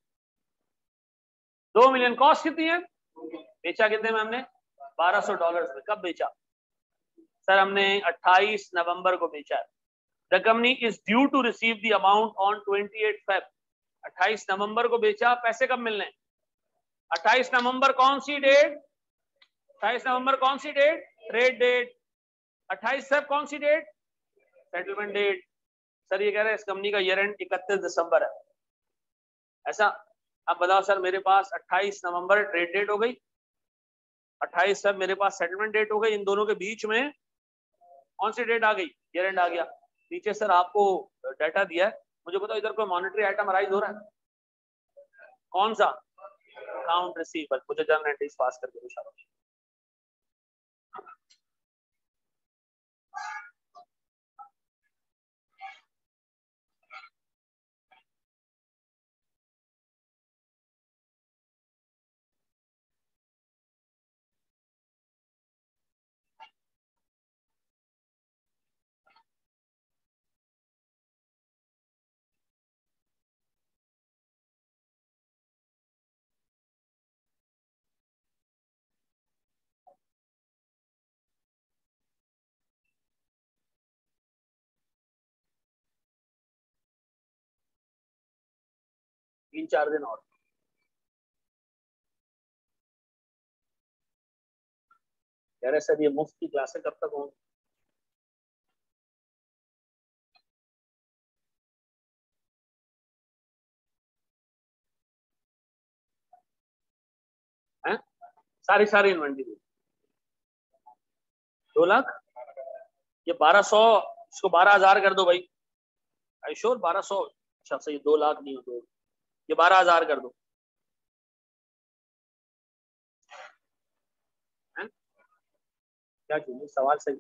दो मिलियन। कॉस्ट कितनी है? बेचा कितने में हमने? बारह सौ डॉलर में। कब बेचा? सर हमने अट्ठाईस नवंबर को बेचा है। The company is due to receive the amount on अट्ठाईस फेब, अट्ठाईस नवंबर को बेचा, पैसे कब मिलने? अट्ठाईस नवंबर कौन सी डेट? अट्ठाईस नवंबर कौन सी डेट? Trade date. अट्ठाईस फेब कौन सी डेट? Settlement date. सर ये कह रहे हैं इस कंपनी का ईयर एंड इकतीस दिसंबर है, ऐसा। अब बताओ सर, मेरे पास अट्ठाईस नवंबर ट्रेड डेट हो गई, अट्ठाईस फेब मेरे पास सेटलमेंट डेट हो गई, इन दोनों के बीच में कौन सी डेट आ गई? ईयर एंड आ गया। नीचे सर आपको डाटा दिया है, मुझे बताओ इधर कोई मॉनेटरी आइटम राइज हो रहा है? कौन सा? Account receivable. मुझे जर्नल एंट्रीज पास करके दो। तीन चार दिन और। कह रहे सर ये मुफ्त की क्लासें कब तक होंगी? हैं? सारी सारी इन्वेंट्री दो लाख, ये बारह सौ, इसको बारह हजार कर दो भाई। आई श्योर बारह सौ? अच्छा सही, दो लाख नहीं हो दो, ये बारह हजार कर दो। हैं? क्या चाहिए सवाल सही।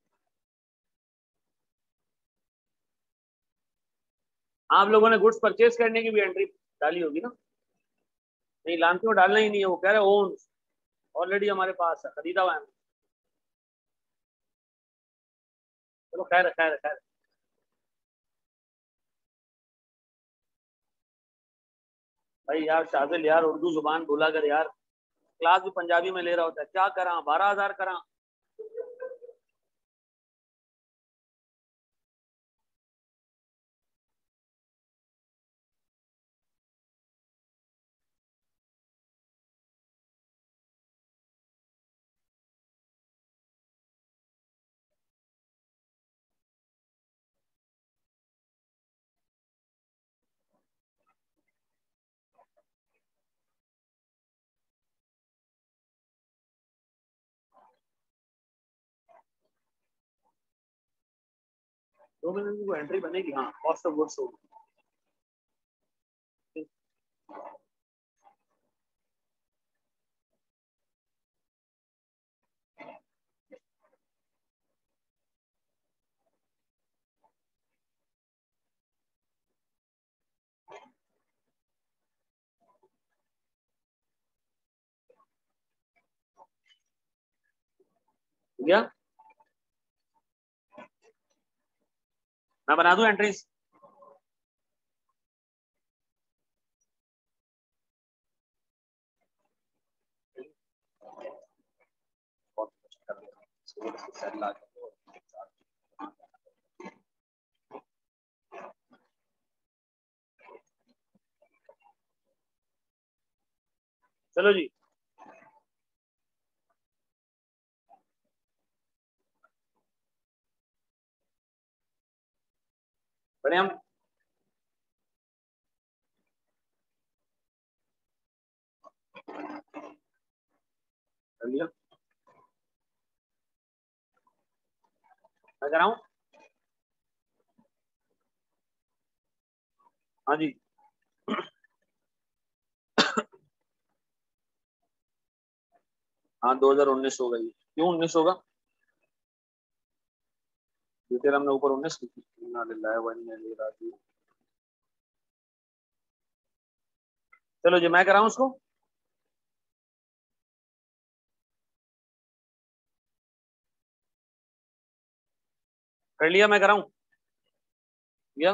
आप लोगों ने गुड्स परचेज करने की भी एंट्री डाली होगी ना? नहीं, लांच में डालना ही नहीं है, वो कह रहे ओन ऑलरेडी हमारे पास है, खरीदा हुआ है। चलो खैर खैर खैर। भाई यार शाजिल यार, उर्दू जुबान बोला कर यार, क्लास भी पंजाबी में ले रहा होता है, क्या करा, बारह हजार करा। दो महीने की वो एंट्री बनेगी, हाँ कॉस्ट ऑफ गुड्स होगी। क्या मैं बना दूं एंट्रीज? चलो जी, बने हम। कर लिया, मैं कराऊं? हाँ जी। हाँ दो हजार उन्नीस होगा ये, क्यों उन्नीस होगा? फिर हमने ऊपर उन्नीस लिखी, इन्ना लिल्लाहि व इन्ना इलैहि राजिऊन। चलो जी, मैं कराऊं उसको? कर लिया, मैं कराऊं? या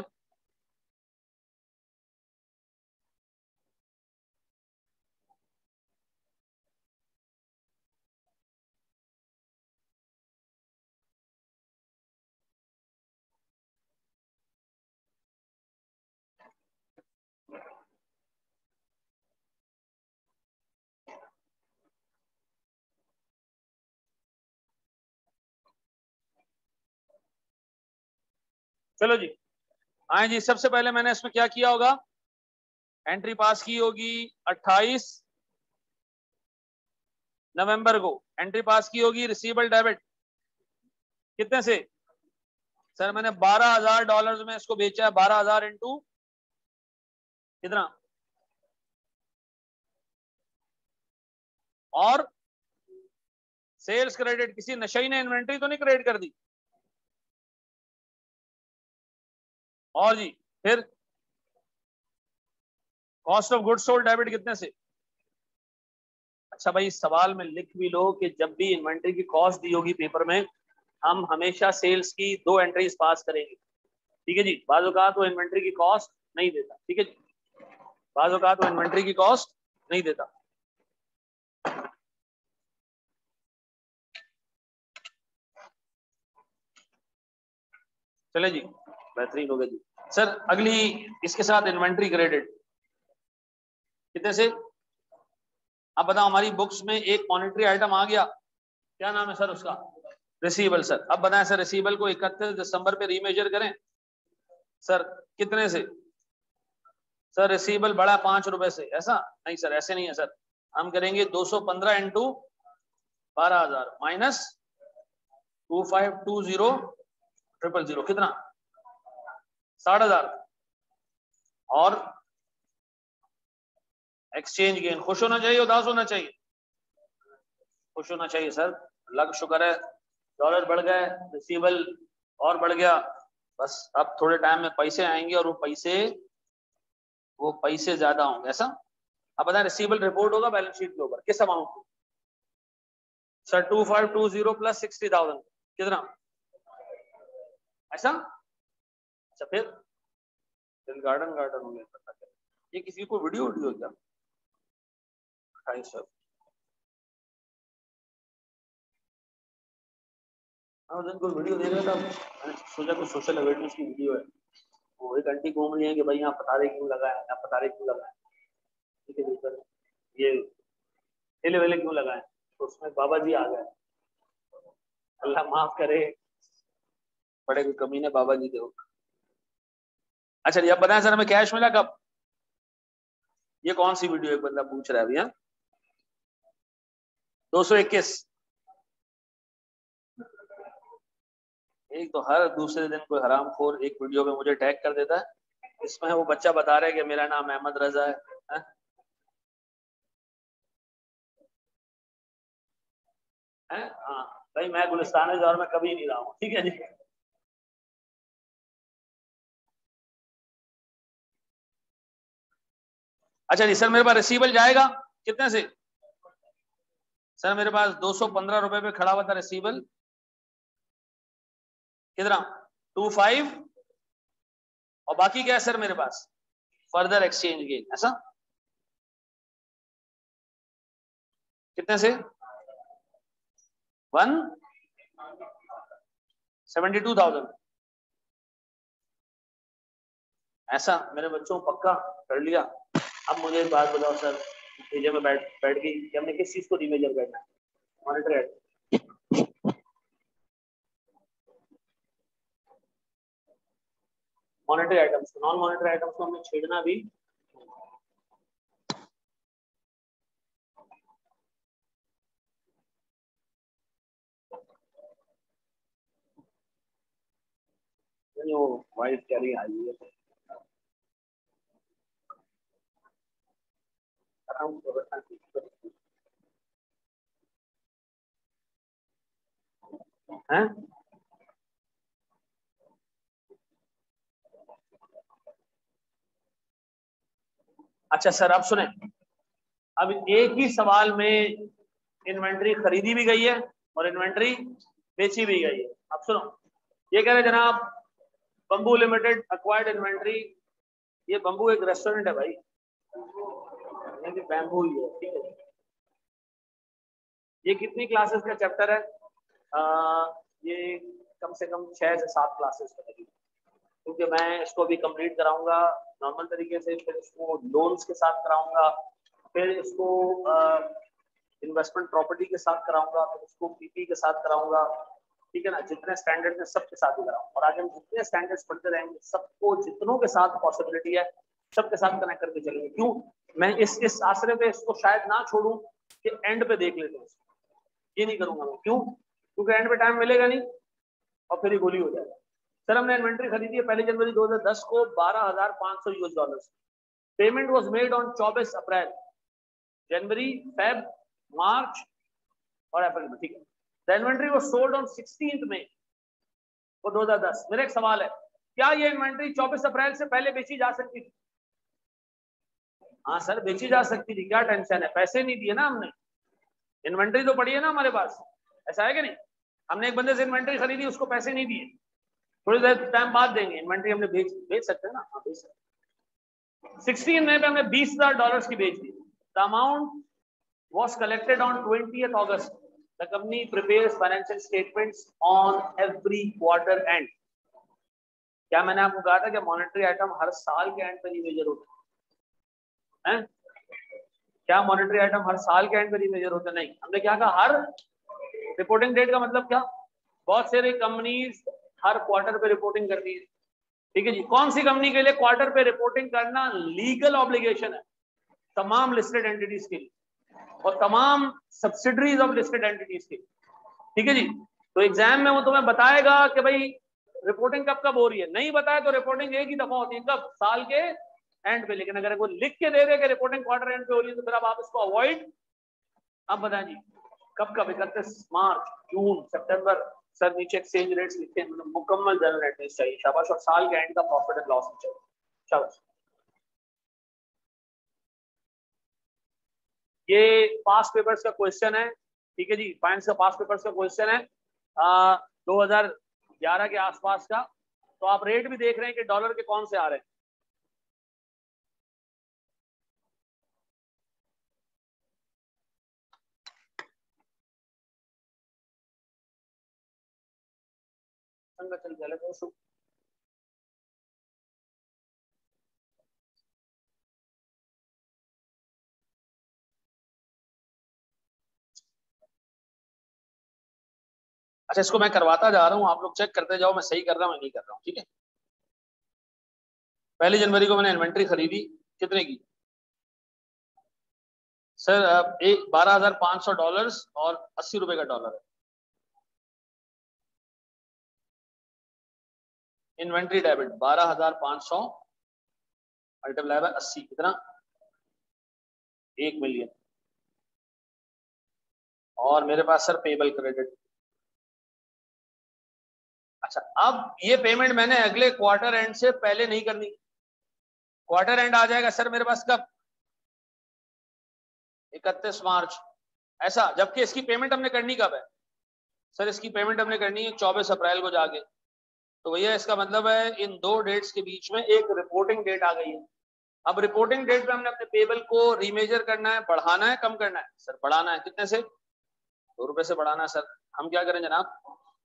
चलो जी, हाँ जी। सबसे पहले मैंने इसमें क्या किया होगा, एंट्री पास की होगी अट्ठाईस नवंबर को, एंट्री पास की होगी रिसीवेबल डेबिट कितने से? सर मैंने बारह हजार डॉलर में इसको बेचा है, बारह हजार इंटू कितना? और सेल्स क्रेडिट, किसी नशई ने इन्वेंट्री तो नहीं क्रेडिट कर दी? और जी फिर cost of goods sold debit कितने से? अच्छा भाई, सवाल में लिख भी लो कि जब भी इन्वेंट्री की कॉस्ट दी होगी पेपर में, हम हमेशा सेल्स की दो एंट्रीज पास करेंगे। ठीक है जी, बाज़ औक़ात वो इन्वेंट्री की कॉस्ट नहीं देता। ठीक है जी, बाज़ औक़ात वो इन्वेंट्री की कॉस्ट नहीं देता। चले जी, बेहतरीन हो गया जी। सर अगली इसके साथ इन्वेंट्री क्रेडिट, कितने से? अब बताओ, हमारी बुक्स में एक मॉनेटरी आइटम आ गया, क्या नाम है सर उसका? Receivable sir. अब बताएं सर, रिसीवेबल को इकतीस दिसंबर पे रीमेजर करें सर, कितने से? सर रिसीवेबल बढ़ा पांच रुपए से, ऐसा नहीं सर, ऐसे नहीं है सर, हम करेंगे दो सौ पंद्रह इंटू बारह हजार minus two five two zero triple zero, कितना? साठ हजार। और एक्सचेंज गेन, खुश होना चाहिए उदास होना चाहिए? खुश होना चाहिए सर, अल्लाह का शुक्र है डॉलर बढ़ गए, रिसीवेबल और बढ़ गया, बस अब थोड़े टाइम में पैसे आएंगे और वो पैसे वो पैसे ज्यादा होंगे, ऐसा। अब बताएं, रिसीवेबल रिपोर्ट होगा बैलेंस शीट के ऊपर किस अमाउंट को? Sir two five two zero plus sixty thousand, कितना? ऐसा। अच्छा फिर फिर गार्डन गार्डन हो गया, ये किसी को वीडियो वीडियो क्या? सर हाँ, उस दिन कोई वीडियो दे रहा था, मैंने सोचा कुछ सोशल अवेयरनेस की वीडियो है, वो एक आंटी घूम रही है कि भाई यहाँ पतारे क्यों लगाए, यहाँ पतारे क्यों लगाए, ठीक है सर, ये ठेले वेले क्यों लगाए, तो उसमें बाबा जी आ गए, अल्लाह माफ करे, बड़े कमीने बाबा जी थे। अच्छा जी, अब बताएं सर हमें कैश मिला कब? ये कौन सी वीडियो एक बंदा पूछ रहा है भैया? दो सौ इक्कीस। एक तो हर दूसरे दिन कोई हरामखोर एक वीडियो में मुझे टैग कर देता है, इसमें वो बच्चा बता रहा है कि मेरा नाम अहमद रजा है, है? है? हाँ भाई, मैं गुलिस्तान दौर में कभी नहीं रहा हूँ, ठीक है जी। अच्छा जी सर, मेरे पास रिसीवेबल जाएगा कितने से? सर मेरे पास दो सौ पंद्रह रुपए पे खड़ा हुआ था रिसीवेबल, कितना? टू फाइव, और बाकी क्या है सर मेरे पास? फर्दर एक्सचेंज गेन, ऐसा। कितने से? वन सेवेंटी टू थाउजेंड, ऐसा। मेरे बच्चों पक्का कर लिया। अब मुझे एक बात बताओ सर, भेजे में बैठ बैठ गई कि हमने किस चीज को रिमेजर करना है? Monetary item, monetary items, non monetary items को हमने छेड़ना भी। वो वाइट कैरी आई है, हैं? अच्छा सर अब सुने, अब एक ही सवाल में इन्वेंट्री खरीदी भी गई है और इन्वेंट्री बेची भी गई है। अब सुनो, ये कह रहे जनाब बंबू लिमिटेड अक्वायर्ड इन्वेंट्री, ये बंबू एक रेस्टोरेंट है भाई, ये भी बैम्बू ही है, ठीक है। ये कितनी क्लासेस का चैप्टर है? आ, ये कम से कम छह से सात क्लासेस का लगेगी, क्योंकि मैं इसको भी कंप्लीट कराऊंगा नॉर्मल तरीके से, फिर इसको लोन्स के साथ कराऊंगा, फिर इसको इन्वेस्टमेंट प्रॉपर्टी के साथ कराऊंगा, फिर इसको पीपी के साथ कराऊंगा, ठीक है ना। जितने स्टैंडर्ड है सबके साथ ही कराऊंगा, और आगे हम जितने स्टैंडर्ड्स पढ़ते रहेंगे सबको, जितनों के साथ पॉसिबिलिटी है सबके साथ कनेक्ट करके चलेंगे। क्यों मैं इस इस आश्रय पे इसको शायद ना छोड़ूं कि एंड पे देख लेते हैं, ये नहीं करूंगा मैं। क्यों? क्योंकि एंड पे टाइम मिलेगा नहीं और फिर ही गोली हो जाएगा। सर हमने इन्वेंट्री खरीदी है पहली जनवरी दो हजार दस को बारह हजार पांच सौ US dollar. Payment was made on चौबीस अप्रैल, जनवरी, फेब, मार्च और अप्रैल में, ठीक है। The inventory was sold on sixteenth May वो दो हजार दस। मेरा एक सवाल है, क्या ये इन्वेंट्री चौबीस अप्रैल से पहले बेची जा सकती थी? हाँ सर बेची जा सकती थी, क्या टेंशन है? पैसे नहीं दिए ना हमने, इन्वेंट्री तो पड़ी है ना हमारे पास, ऐसा है कि नहीं? हमने एक बंदे से इन्वेंट्री खरीदी, उसको पैसे नहीं दिए, थोड़ी देर टाइम बाद देंगे। इन्वेंट्री हमने बेच बेच सकते हैं ना, हाँ बेच सकते। सिक्सटीन मई पे हमने बीस हजार डॉलर की बेच दी। The amount was collected on twentieth August. The company prepares financial statements on every quarter end. क्या मैंने आपको कहा था कि मॉनेटरी आइटम हर साल के एंड पर रिमेजर होता है? क्या मॉनेटरी आइटम हर साल के एंड पे रिमेजर होते? नहीं, हमने क्या कहा, हर रिपोर्टिंग डेट का मतलब क्या, बहुत सारी कंपनीज हर क्वार्टर पे रिपोर्टिंग करती है, ठीक है जी। कौन सी कंपनी के लिए क्वार्टर पे रिपोर्टिंग करना लीगल ऑब्लिगेशन है? तमाम लिस्टेड एंटिटीज के लिए और तमाम सब्सिडरीज ऑफ लिस्टेड एंटिटीज के लिए, ठीक है जी। तो एग्जाम में वो तुम्हें बताएगा कि भाई रिपोर्टिंग कब कब हो रही है, नहीं बताया तो रिपोर्टिंग एक ही दफा होती है, कब, साल के एंड पे। लेकिन अगर वो लिख के दे दे कि रिपोर्टिंग क्वार्टर एंड पे हो रही है तो फिर अब आप इसको अवॉइड। अब बताएं जी कब कब, इकतीस मार्च, जून, सितंबर। सर नीचे एक्सचेंज रेट्स लिखे हैं, मतलब मुकम्मल जनरल एंट्रीज चाहिए, शाबाश। और साल के एंड का प्रॉफिट एंड लॉस चाहिए, शाबाश। ये पास पेपर्स का क्वेश्चन है, ठीक है जी, फाइनेंस का पास पेपर्स का क्वेश्चन है आ, दो हज़ार ग्यारह के आसपास का। तो आप रेट भी देख रहे हैं कि डॉलर के कौन से आ रहे हैं। चल चले तो अच्छा, इसको मैं करवाता जा रहा हूँ, आप लोग चेक करते जाओ, मैं सही कर रहा हूँ, मैं नहीं कर रहा हूँ, ठीक है। पहली जनवरी को मैंने इन्वेंट्री खरीदी, कितने की सर? एक बारह हजार पांच सौ डॉलर और अस्सी रुपए का डॉलर है। इन्वेंट्री डेबिट बारह हजार पांच सौ मल्टीप्लाई बाय अस्सी, कितना? एक मिलियन। और मेरे पास सर पेबल क्रेडिट। अच्छा, अब ये पेमेंट मैंने अगले क्वार्टर एंड से पहले नहीं करनी। क्वार्टर एंड आ जाएगा सर मेरे पास कब? इकतीस मार्च, ऐसा। जबकि इसकी पेमेंट हमने करनी कब है सर? इसकी पेमेंट हमने करनी है चौबीस अप्रैल को जाके। तो भैया इसका मतलब है इन दो डेट्स के बीच में एक रिपोर्टिंग डेट आ गई है। अब रिपोर्टिंग डेट पे हमने अपने पेबल को रीमेजर करना है, बढ़ाना है, कम करना है? सर बढ़ाना है। कितने से? दो रुपए से बढ़ाना है सर। हम क्या करें जनाब?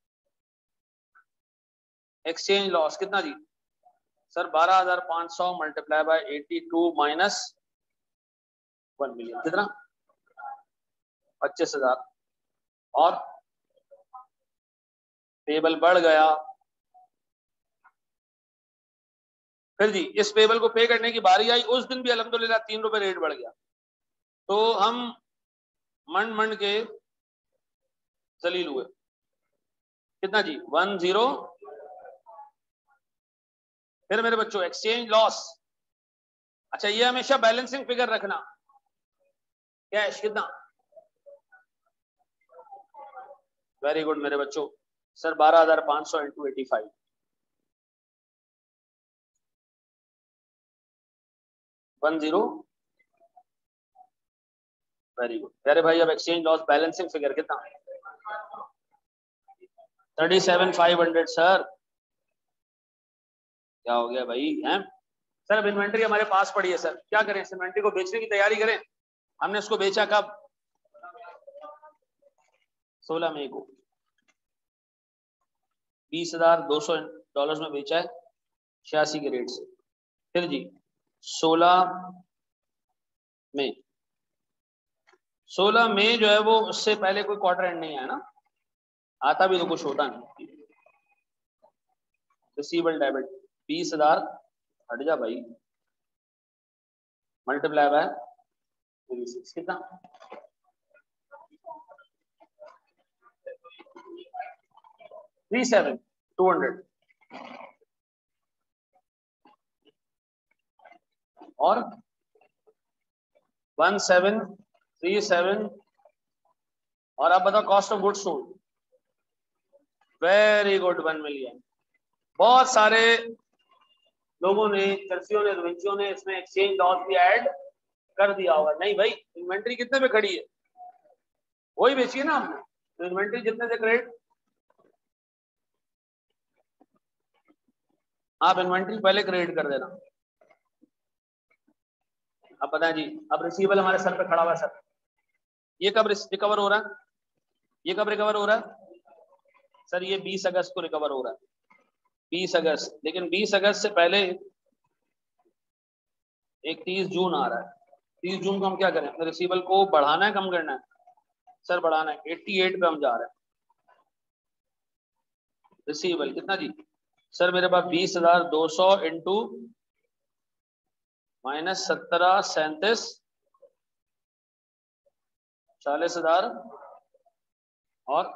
एक्सचेंज लॉस कितना जी सर? बारह हजार पांच सौ multiply by eighty two minus one million, कितना? पच्चीस हजार। और पेबल बढ़ गया। फिर जी इस पेबल को पे करने की बारी आई, उस दिन भी अल्हम्दुलिल्लाह तीन रुपए रेट बढ़ गया। तो हम मंड मंड के जलील हुए। कितना जी? One zero. फिर मेरे बच्चों एक्सचेंज लॉस। अच्छा, ये हमेशा बैलेंसिंग फिगर रखना। कैश कितना? वेरी गुड मेरे बच्चों। सर बारह हजार पांच सौ into eighty five, one zero. Very good प्यारे भाई। अब एक्सचेंज लॉस बैलेंसिंग फिगर कितना? Thirty seven five hundred sir. क्या हो गया भाई हैं? सर अब इन्वेंट्री हमारे पास पड़ी है सर, क्या करें? इस इन्वेंट्री को बेचने की तैयारी करें। हमने उसको बेचा कब? सोलह मई को बीस हजार दो सौ डॉलर में बेचा है, छियासी के रेट से। फिर जी सोलह मई, सोलह मई जो है वो उससे पहले कोई क्वार्टर एंड नहीं आया ना? आता भी तो कुछ होता नहीं। रिसीवेबल डेबिट बीस हजार, हट जा भाई, मल्टीप्लाई बाय कितना? थ्री सेवन टू हंड्रेड और वन सेवन थ्री सेवन। और आप बताओ cost of goods sold. Very good, one million. बहुत सारे लोगों ने, चर्सियों ने, रुवेंचियों ने इसमें एक्सचेंज लॉस भी ऐड कर दिया होगा। नहीं भाई, इन्वेंट्री कितने पे खड़ी है? वही बेची है ना हमने, तो इन्वेंट्री जितने से क्रेडिट। आप इन्वेंट्री पहले क्रेडिट कर देना। अब बताएं जी, अब रिसीवेबल हमारे सर पे खड़ा हुआ है सर, ये कब रिकवर हो रहा है? ये कब रिकवर हो रहा है सर? ये बीस अगस्त को रिकवर हो रहा है, बीस अगस्त। लेकिन बीस अगस्त से पहले इकतीस जून आ रहा है, तीस जून को हम क्या करें, अपने रिसीवेबल को बढ़ाना है कम करना है? सर बढ़ाना है। अट्ठासी पे हम जा रहे हैं। रिसीवेबल कितना जी? सर मेरे पास बीस हजार दो सौ इंटू माइनस सत्रह सैंतीस चालीस हजार और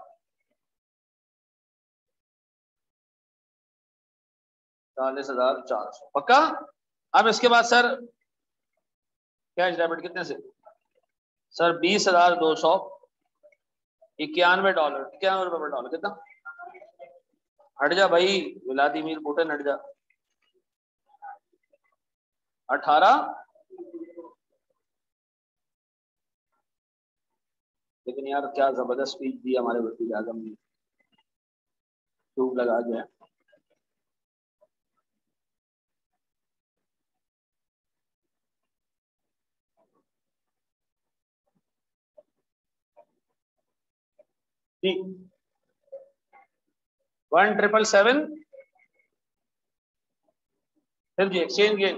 चालीस हजार चार सौ पक्का। अब इसके बाद सर कैश डेबिट कितने से? सर बीस हजार दो सौ इक्यानवे डॉलर इक्यानवे रुपए पर डॉलर कितना? हट जा भाई व्लादिमीर पुतिन हट जा। अठारह। लेकिन यार क्या जबरदस्त स्पीच दी हमारे वजीर आजम ने, ट्यूब लगा दिया। वन ट्रिपल सेवन फिर जी एक्सचेंज गेन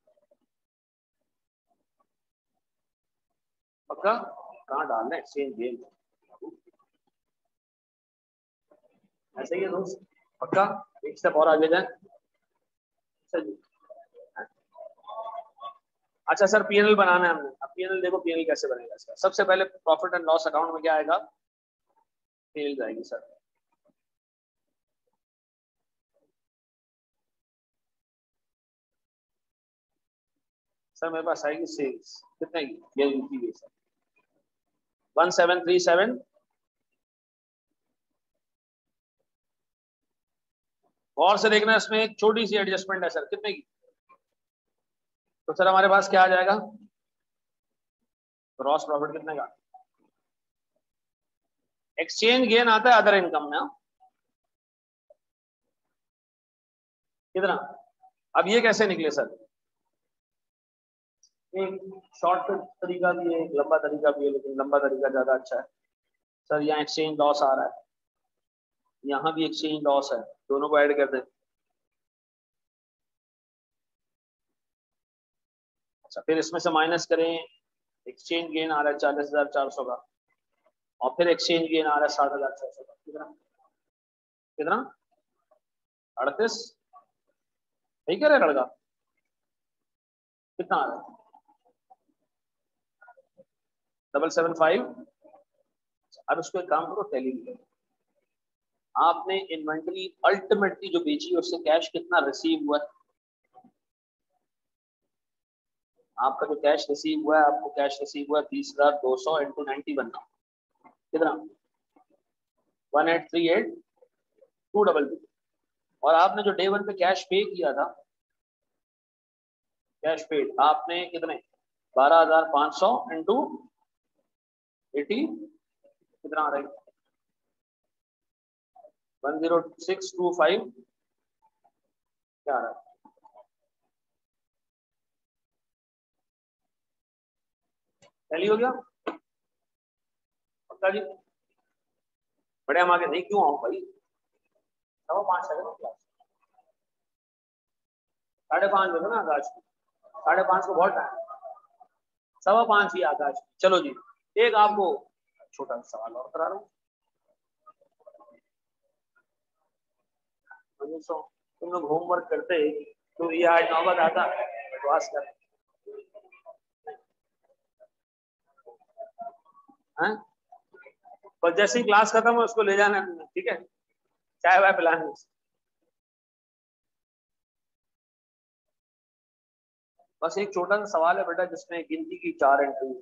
पक्का। कहाँ डालना एक्सचेंज गेन? ऐसे ही है दोस्त पक्का। एक स्टेप और आगे जाए। अच्छा सर पीएनएल बनाना है हमने। अब पीएनएल देखो पीएनएल कैसे बनेगा इसका। सबसे पहले प्रॉफिट एंड लॉस अकाउंट में क्या आएगा? सेल्स आएगी सर। सर मेरे पास आएगी सेल्स कितने की? ये लिखी गई sir one seven three seven. और से देखना इसमें एक छोटी सी एडजस्टमेंट है सर कितने की? तो सर हमारे पास क्या आ जाएगा? ग्रॉस प्रॉफिट कितने का? एक्सचेंज गेन आता है अदर इनकम में। कितना? अब ये कैसे निकले सर? एक शॉर्टकट तरीका भी है एक लंबा तरीका भी है, लेकिन लंबा तरीका ज्यादा अच्छा है सर। यहाँ एक्सचेंज लॉस आ रहा है, यहाँ भी एक्सचेंज लॉस है, दोनों को ऐड कर दें। अच्छा फिर इसमें से माइनस करें। एक्सचेंज गेन आ रहा है चालीस हजार चार सौ का और फिर एक्सचेंज गेन आ रहा है साठ हजार छह सौ का। कितना कितना? अड़तीस। ठीक है रे लड़का कितना आ रहा है? Double seven five. अब इसको एक काम करो टैली में आपने इन्वेंटरी अल्टीमेटली जो बेची है उससे कैश कितना रिसीव हुआ है? आपका जो कैश रिसीव हुआ है, आपको कैश रिसीव हुआ है बीस हजार दो सौ इंटू नाइनटी बनना कितना? One eight three eight two double two. और आपने जो डे वन पे कैश पे किया था, कैश पेड आपने कितने? बारह हजार पांच सौ इंटू एटी कितना आ रहा है? One zero six two five क्या आ रहा है? टैली हो गया पक्का जी? बड़े हम आगे नहीं क्यों आऊं भाई? सवा पांच है ना क्लास? साढ़े पांच बजे ना आकाश की। साढ़े पांच को बहुत टाइम, सवा पांच ही आकाश की। चलो जी एक आपको छोटा सा सवाल और करा रहा हूँ। तुम लोग होमवर्क करते तो ये आज नौबत आता बकवास कर हैं? पर जैसे ही क्लास खत्म हो उसको ले जाना है ठीक है, चाय वाय पिलाने। बस एक छोटा सा सवाल है बेटा जिसमें गिनती की चार एंट्री।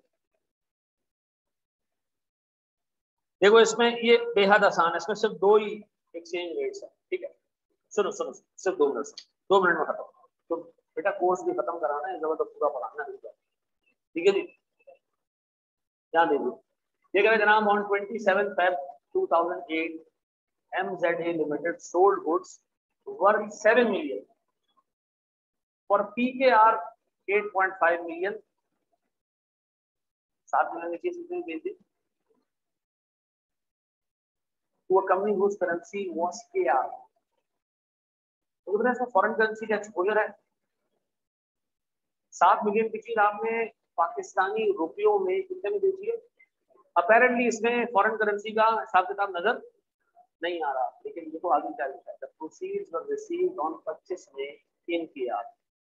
देखो इसमें ये बेहद आसान है, इसमें सिर्फ दो ही एक्सचेंज रेट्स है ठीक है। सुनो सुनो सिर्फ दो मिनट, दो मिनट में खत्म। तो बेटा कोर्स भी खत्म कराना है, जब तो पूरा पढ़ाना है ठीक है जी। ध्यान दीजिए ये कह रहे जनाब on twenty seven Feb two thousand eight M Z A Limited sold goods worth seven million for P K R eight point five million। सात मिलियन की चीज कितनी बेची? To a company whose currency was K R। तो कितना इसमें फॉरेन करेंसी का एक्सपोजर है? सात मिलियन की चीज आपने पाकिस्तानी रुपयों में कितने में बेची है। अपेरेंटली इसमें फॉरेन करेंसी का हिसाब किताब नजर नहीं आ रहा, लेकिन ये तो आगे क्या लिखा है, the proceeds were received on पच्चीस में इन किया।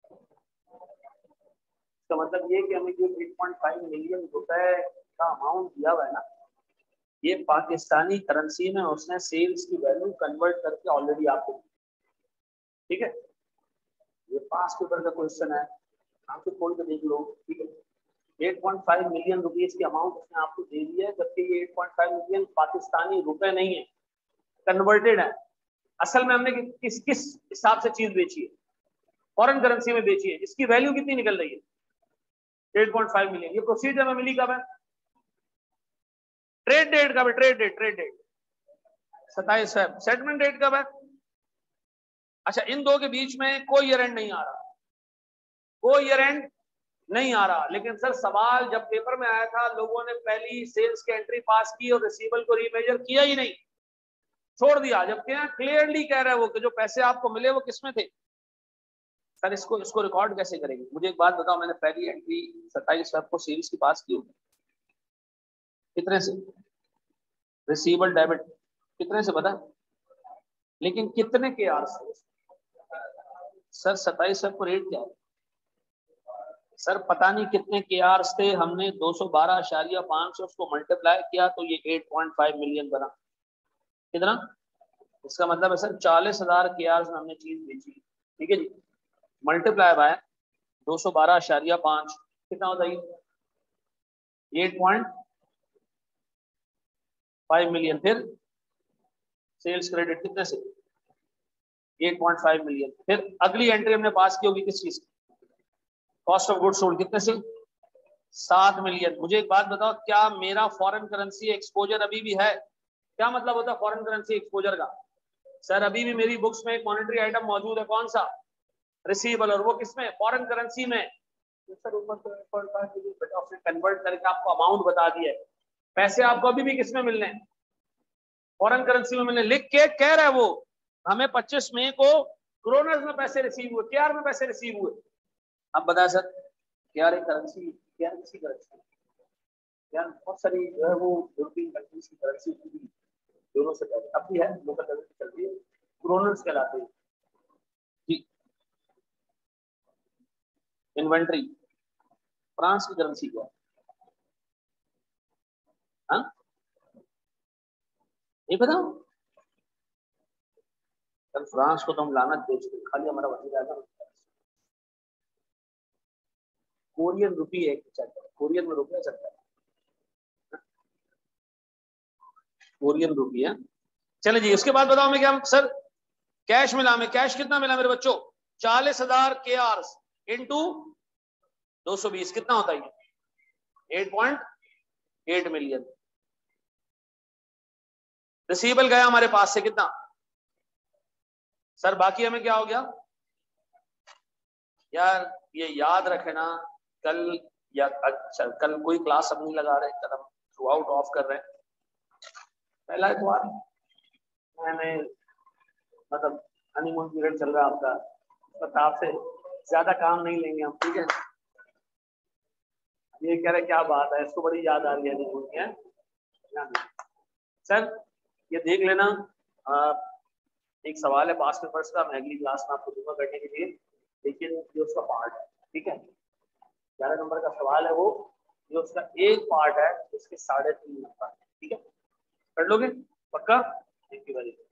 इसका मतलब ये कि हमें जो एट पॉइंट फाइव मिलियन रुपए का अमाउंट दिया हुआ है ना, ये पाकिस्तानी करेंसी में उसने सेल्स की वैल्यू कन्वर्ट करके ऑलरेडी आपको, ठीक है। ये पास पेपर का क्वेश्चन है, आपको खोल के देख लो, ठीक है। Eight point five million rupees की अमाउंट उसने आपको दे दी है, जबकि ये eight point five million Pakistani रुपए नहीं है, कन्वर्टेड है। असल में हमने किस किस हिसाब से चीज बेची है, फॉरेन करेंसी में बेची है, इसकी वैल्यू कितनी निकल रही है एट पॉइंट फाइव मिलियन। ये प्रोसीजर में मिली कब है, ट्रेड डेट कब है, ट्रेड डेट ट्रेड डेट सत्ताईस है, सेटलमेंट डेट कब है। अच्छा, इन दो के बीच में कोई ईयर एंड नहीं आ रहा, कोई ईयर एंड नहीं आ रहा। लेकिन सर सवाल जब पेपर में आया था, लोगों ने पहली सेल्स की एंट्री पास की और रिसीवेबल को रीमेजर किया ही नहीं, छोड़ दिया, जबकि यहाँ क्लियरली कह रहे हैं वो कि जो पैसे आपको मिले वो किसमें थे। सर इसको इसको रिकॉर्ड कैसे करेंगे, मुझे एक बात बताओ, मैंने पहली एंट्री सत्ताईस फेब को सेल्स की पास की होगी, कितने से, रिसीवेबल डेबिट कितने से पता, लेकिन कितने के आर से। सर सत्ताईस फेब को रेट क्या है, सर पता नहीं कितने के आर थे, हमने दो सौ बारह अशारिया पांच सौ उसको मल्टीप्लाई किया तो ये एट पॉइंट फाइव मिलियन बना। कितना, इसका मतलब है सर चालीस हजार के आर में हमने चीज बेची, ठीक है जी, मल्टीप्लाई बाय दो सौ बारह अशारिया पांच, कितना होता है, एट पॉइंट फाइव मिलियन। फिर सेल्स क्रेडिट कितने से, एट पॉइंट फाइव मिलियन। फिर अगली एंट्री हमने पास की होगी किस चीज की, कॉस्ट ऑफ गुड्स सोल्ड, कितने से, सात मिलियन। मुझे एक बात बताओ, क्या मेरा फॉरेन करेंसी एक्सपोजर अभी भी है, क्या मतलब होता है फॉरेन करेंसी एक्सपोजर का। सर अभी भी मेरी बुक्स में एक मॉनेटरी आइटम मौजूद है, कौन सा, रिसीवेबल, और वो किसमें, फॉरेन करेंसी में। सर ऊपर कन्वर्ट करके आपको अमाउंट बता दिया है, पैसे आपको अभी भी किसमें मिलने हैं, फॉरेन करेंसी में मिलने, लिख के कह रहा है वो हमें पच्चीस मई को क्रोनर्स में पैसे रिसीव हुए, केआर में पैसे रिसीव हुए। अब बता सर, केआर एक करेंसी, केआर किसी करेंसी, यार बहुत सारी जो है वो यूरोपियन कंट्रीज की करेंसी दोनों से पहले अब भी है, लोकल करेंसी चलती है, क्रोनर्स कहलाते हैं जी। इन्वेंट्री फ्रांस की करेंसी क्या है, हाँ ये बताओ। सर फ्रांस को तो हम लानत दे चुके, खाली हमारा वजीर आजम कोरियन रुपी एक चलता है, कोरियन में रुपया चलता है, कोरियन रुपी है। चले जी, उसके बाद बताओ मैं क्या, सर कैश मिला, में कैश कितना मिला मेरे बच्चों, चालीस हजार के आर इंटू दो सौ बीस, कितना होता है, eight point eight million. Receivable गया हमारे पास से कितना, सर बाकी हमें क्या हो गया यार, ये याद रखना, कल या अच्छा कल कोई क्लास हम नहीं लगा रहे, कल हम थ्रू आउट ऑफ कर रहे हैं। पहला इतवार मैंने मतलब हनीमून पीरियड चल रहा है आपका, तो आपसे ज्यादा काम नहीं लेंगे हम, ठीक है। ये कह रहे क्या बात है, इसको बड़ी याद आ रही है हनीमून की। सर ये देख लेना, आ, एक सवाल है पास पेपर्स का, मैं अगली क्लास में आपको दूंगा करने के लिए, लेकिन ये उसका पार्ट है, ठीक है। ग्यारह नंबर का सवाल है वो, ये उसका एक पार्ट है, इसके साढ़े तीन नंबर, ठीक है, कर लोगे पक्का। Thank you very much,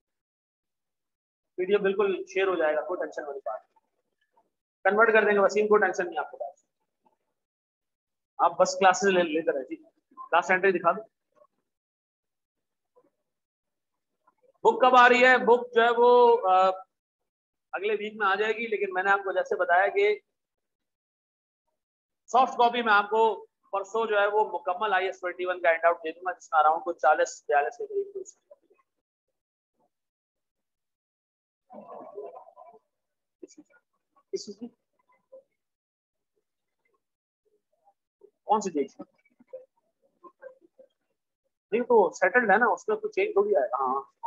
video बिल्कुल शेयर हो जाएगा, कोई टेंशन वाली बात, कन्वर्ट कर देंगे वसीम, को टेंशन नहीं आपके पास, आप बस क्लासेस ले लेते रहे जी। क्लास एंट्री दिखा दो, बुक कब आ रही है, बुक जो है वो आ, अगले वीक में आ जाएगी, लेकिन मैंने आपको जैसे बताया कि सॉफ्ट कॉपी में आपको परसों जो है वो मुकम्मल आई एस ट्वेंटी वन का हैंड आउट दे दूंगा, जिसका अराउंड को चालीस बयालीस के करीब। कौन सी डेट, नहीं तो सेटल्ड है ना, उसमें तो चेंज हो गया है। हाँ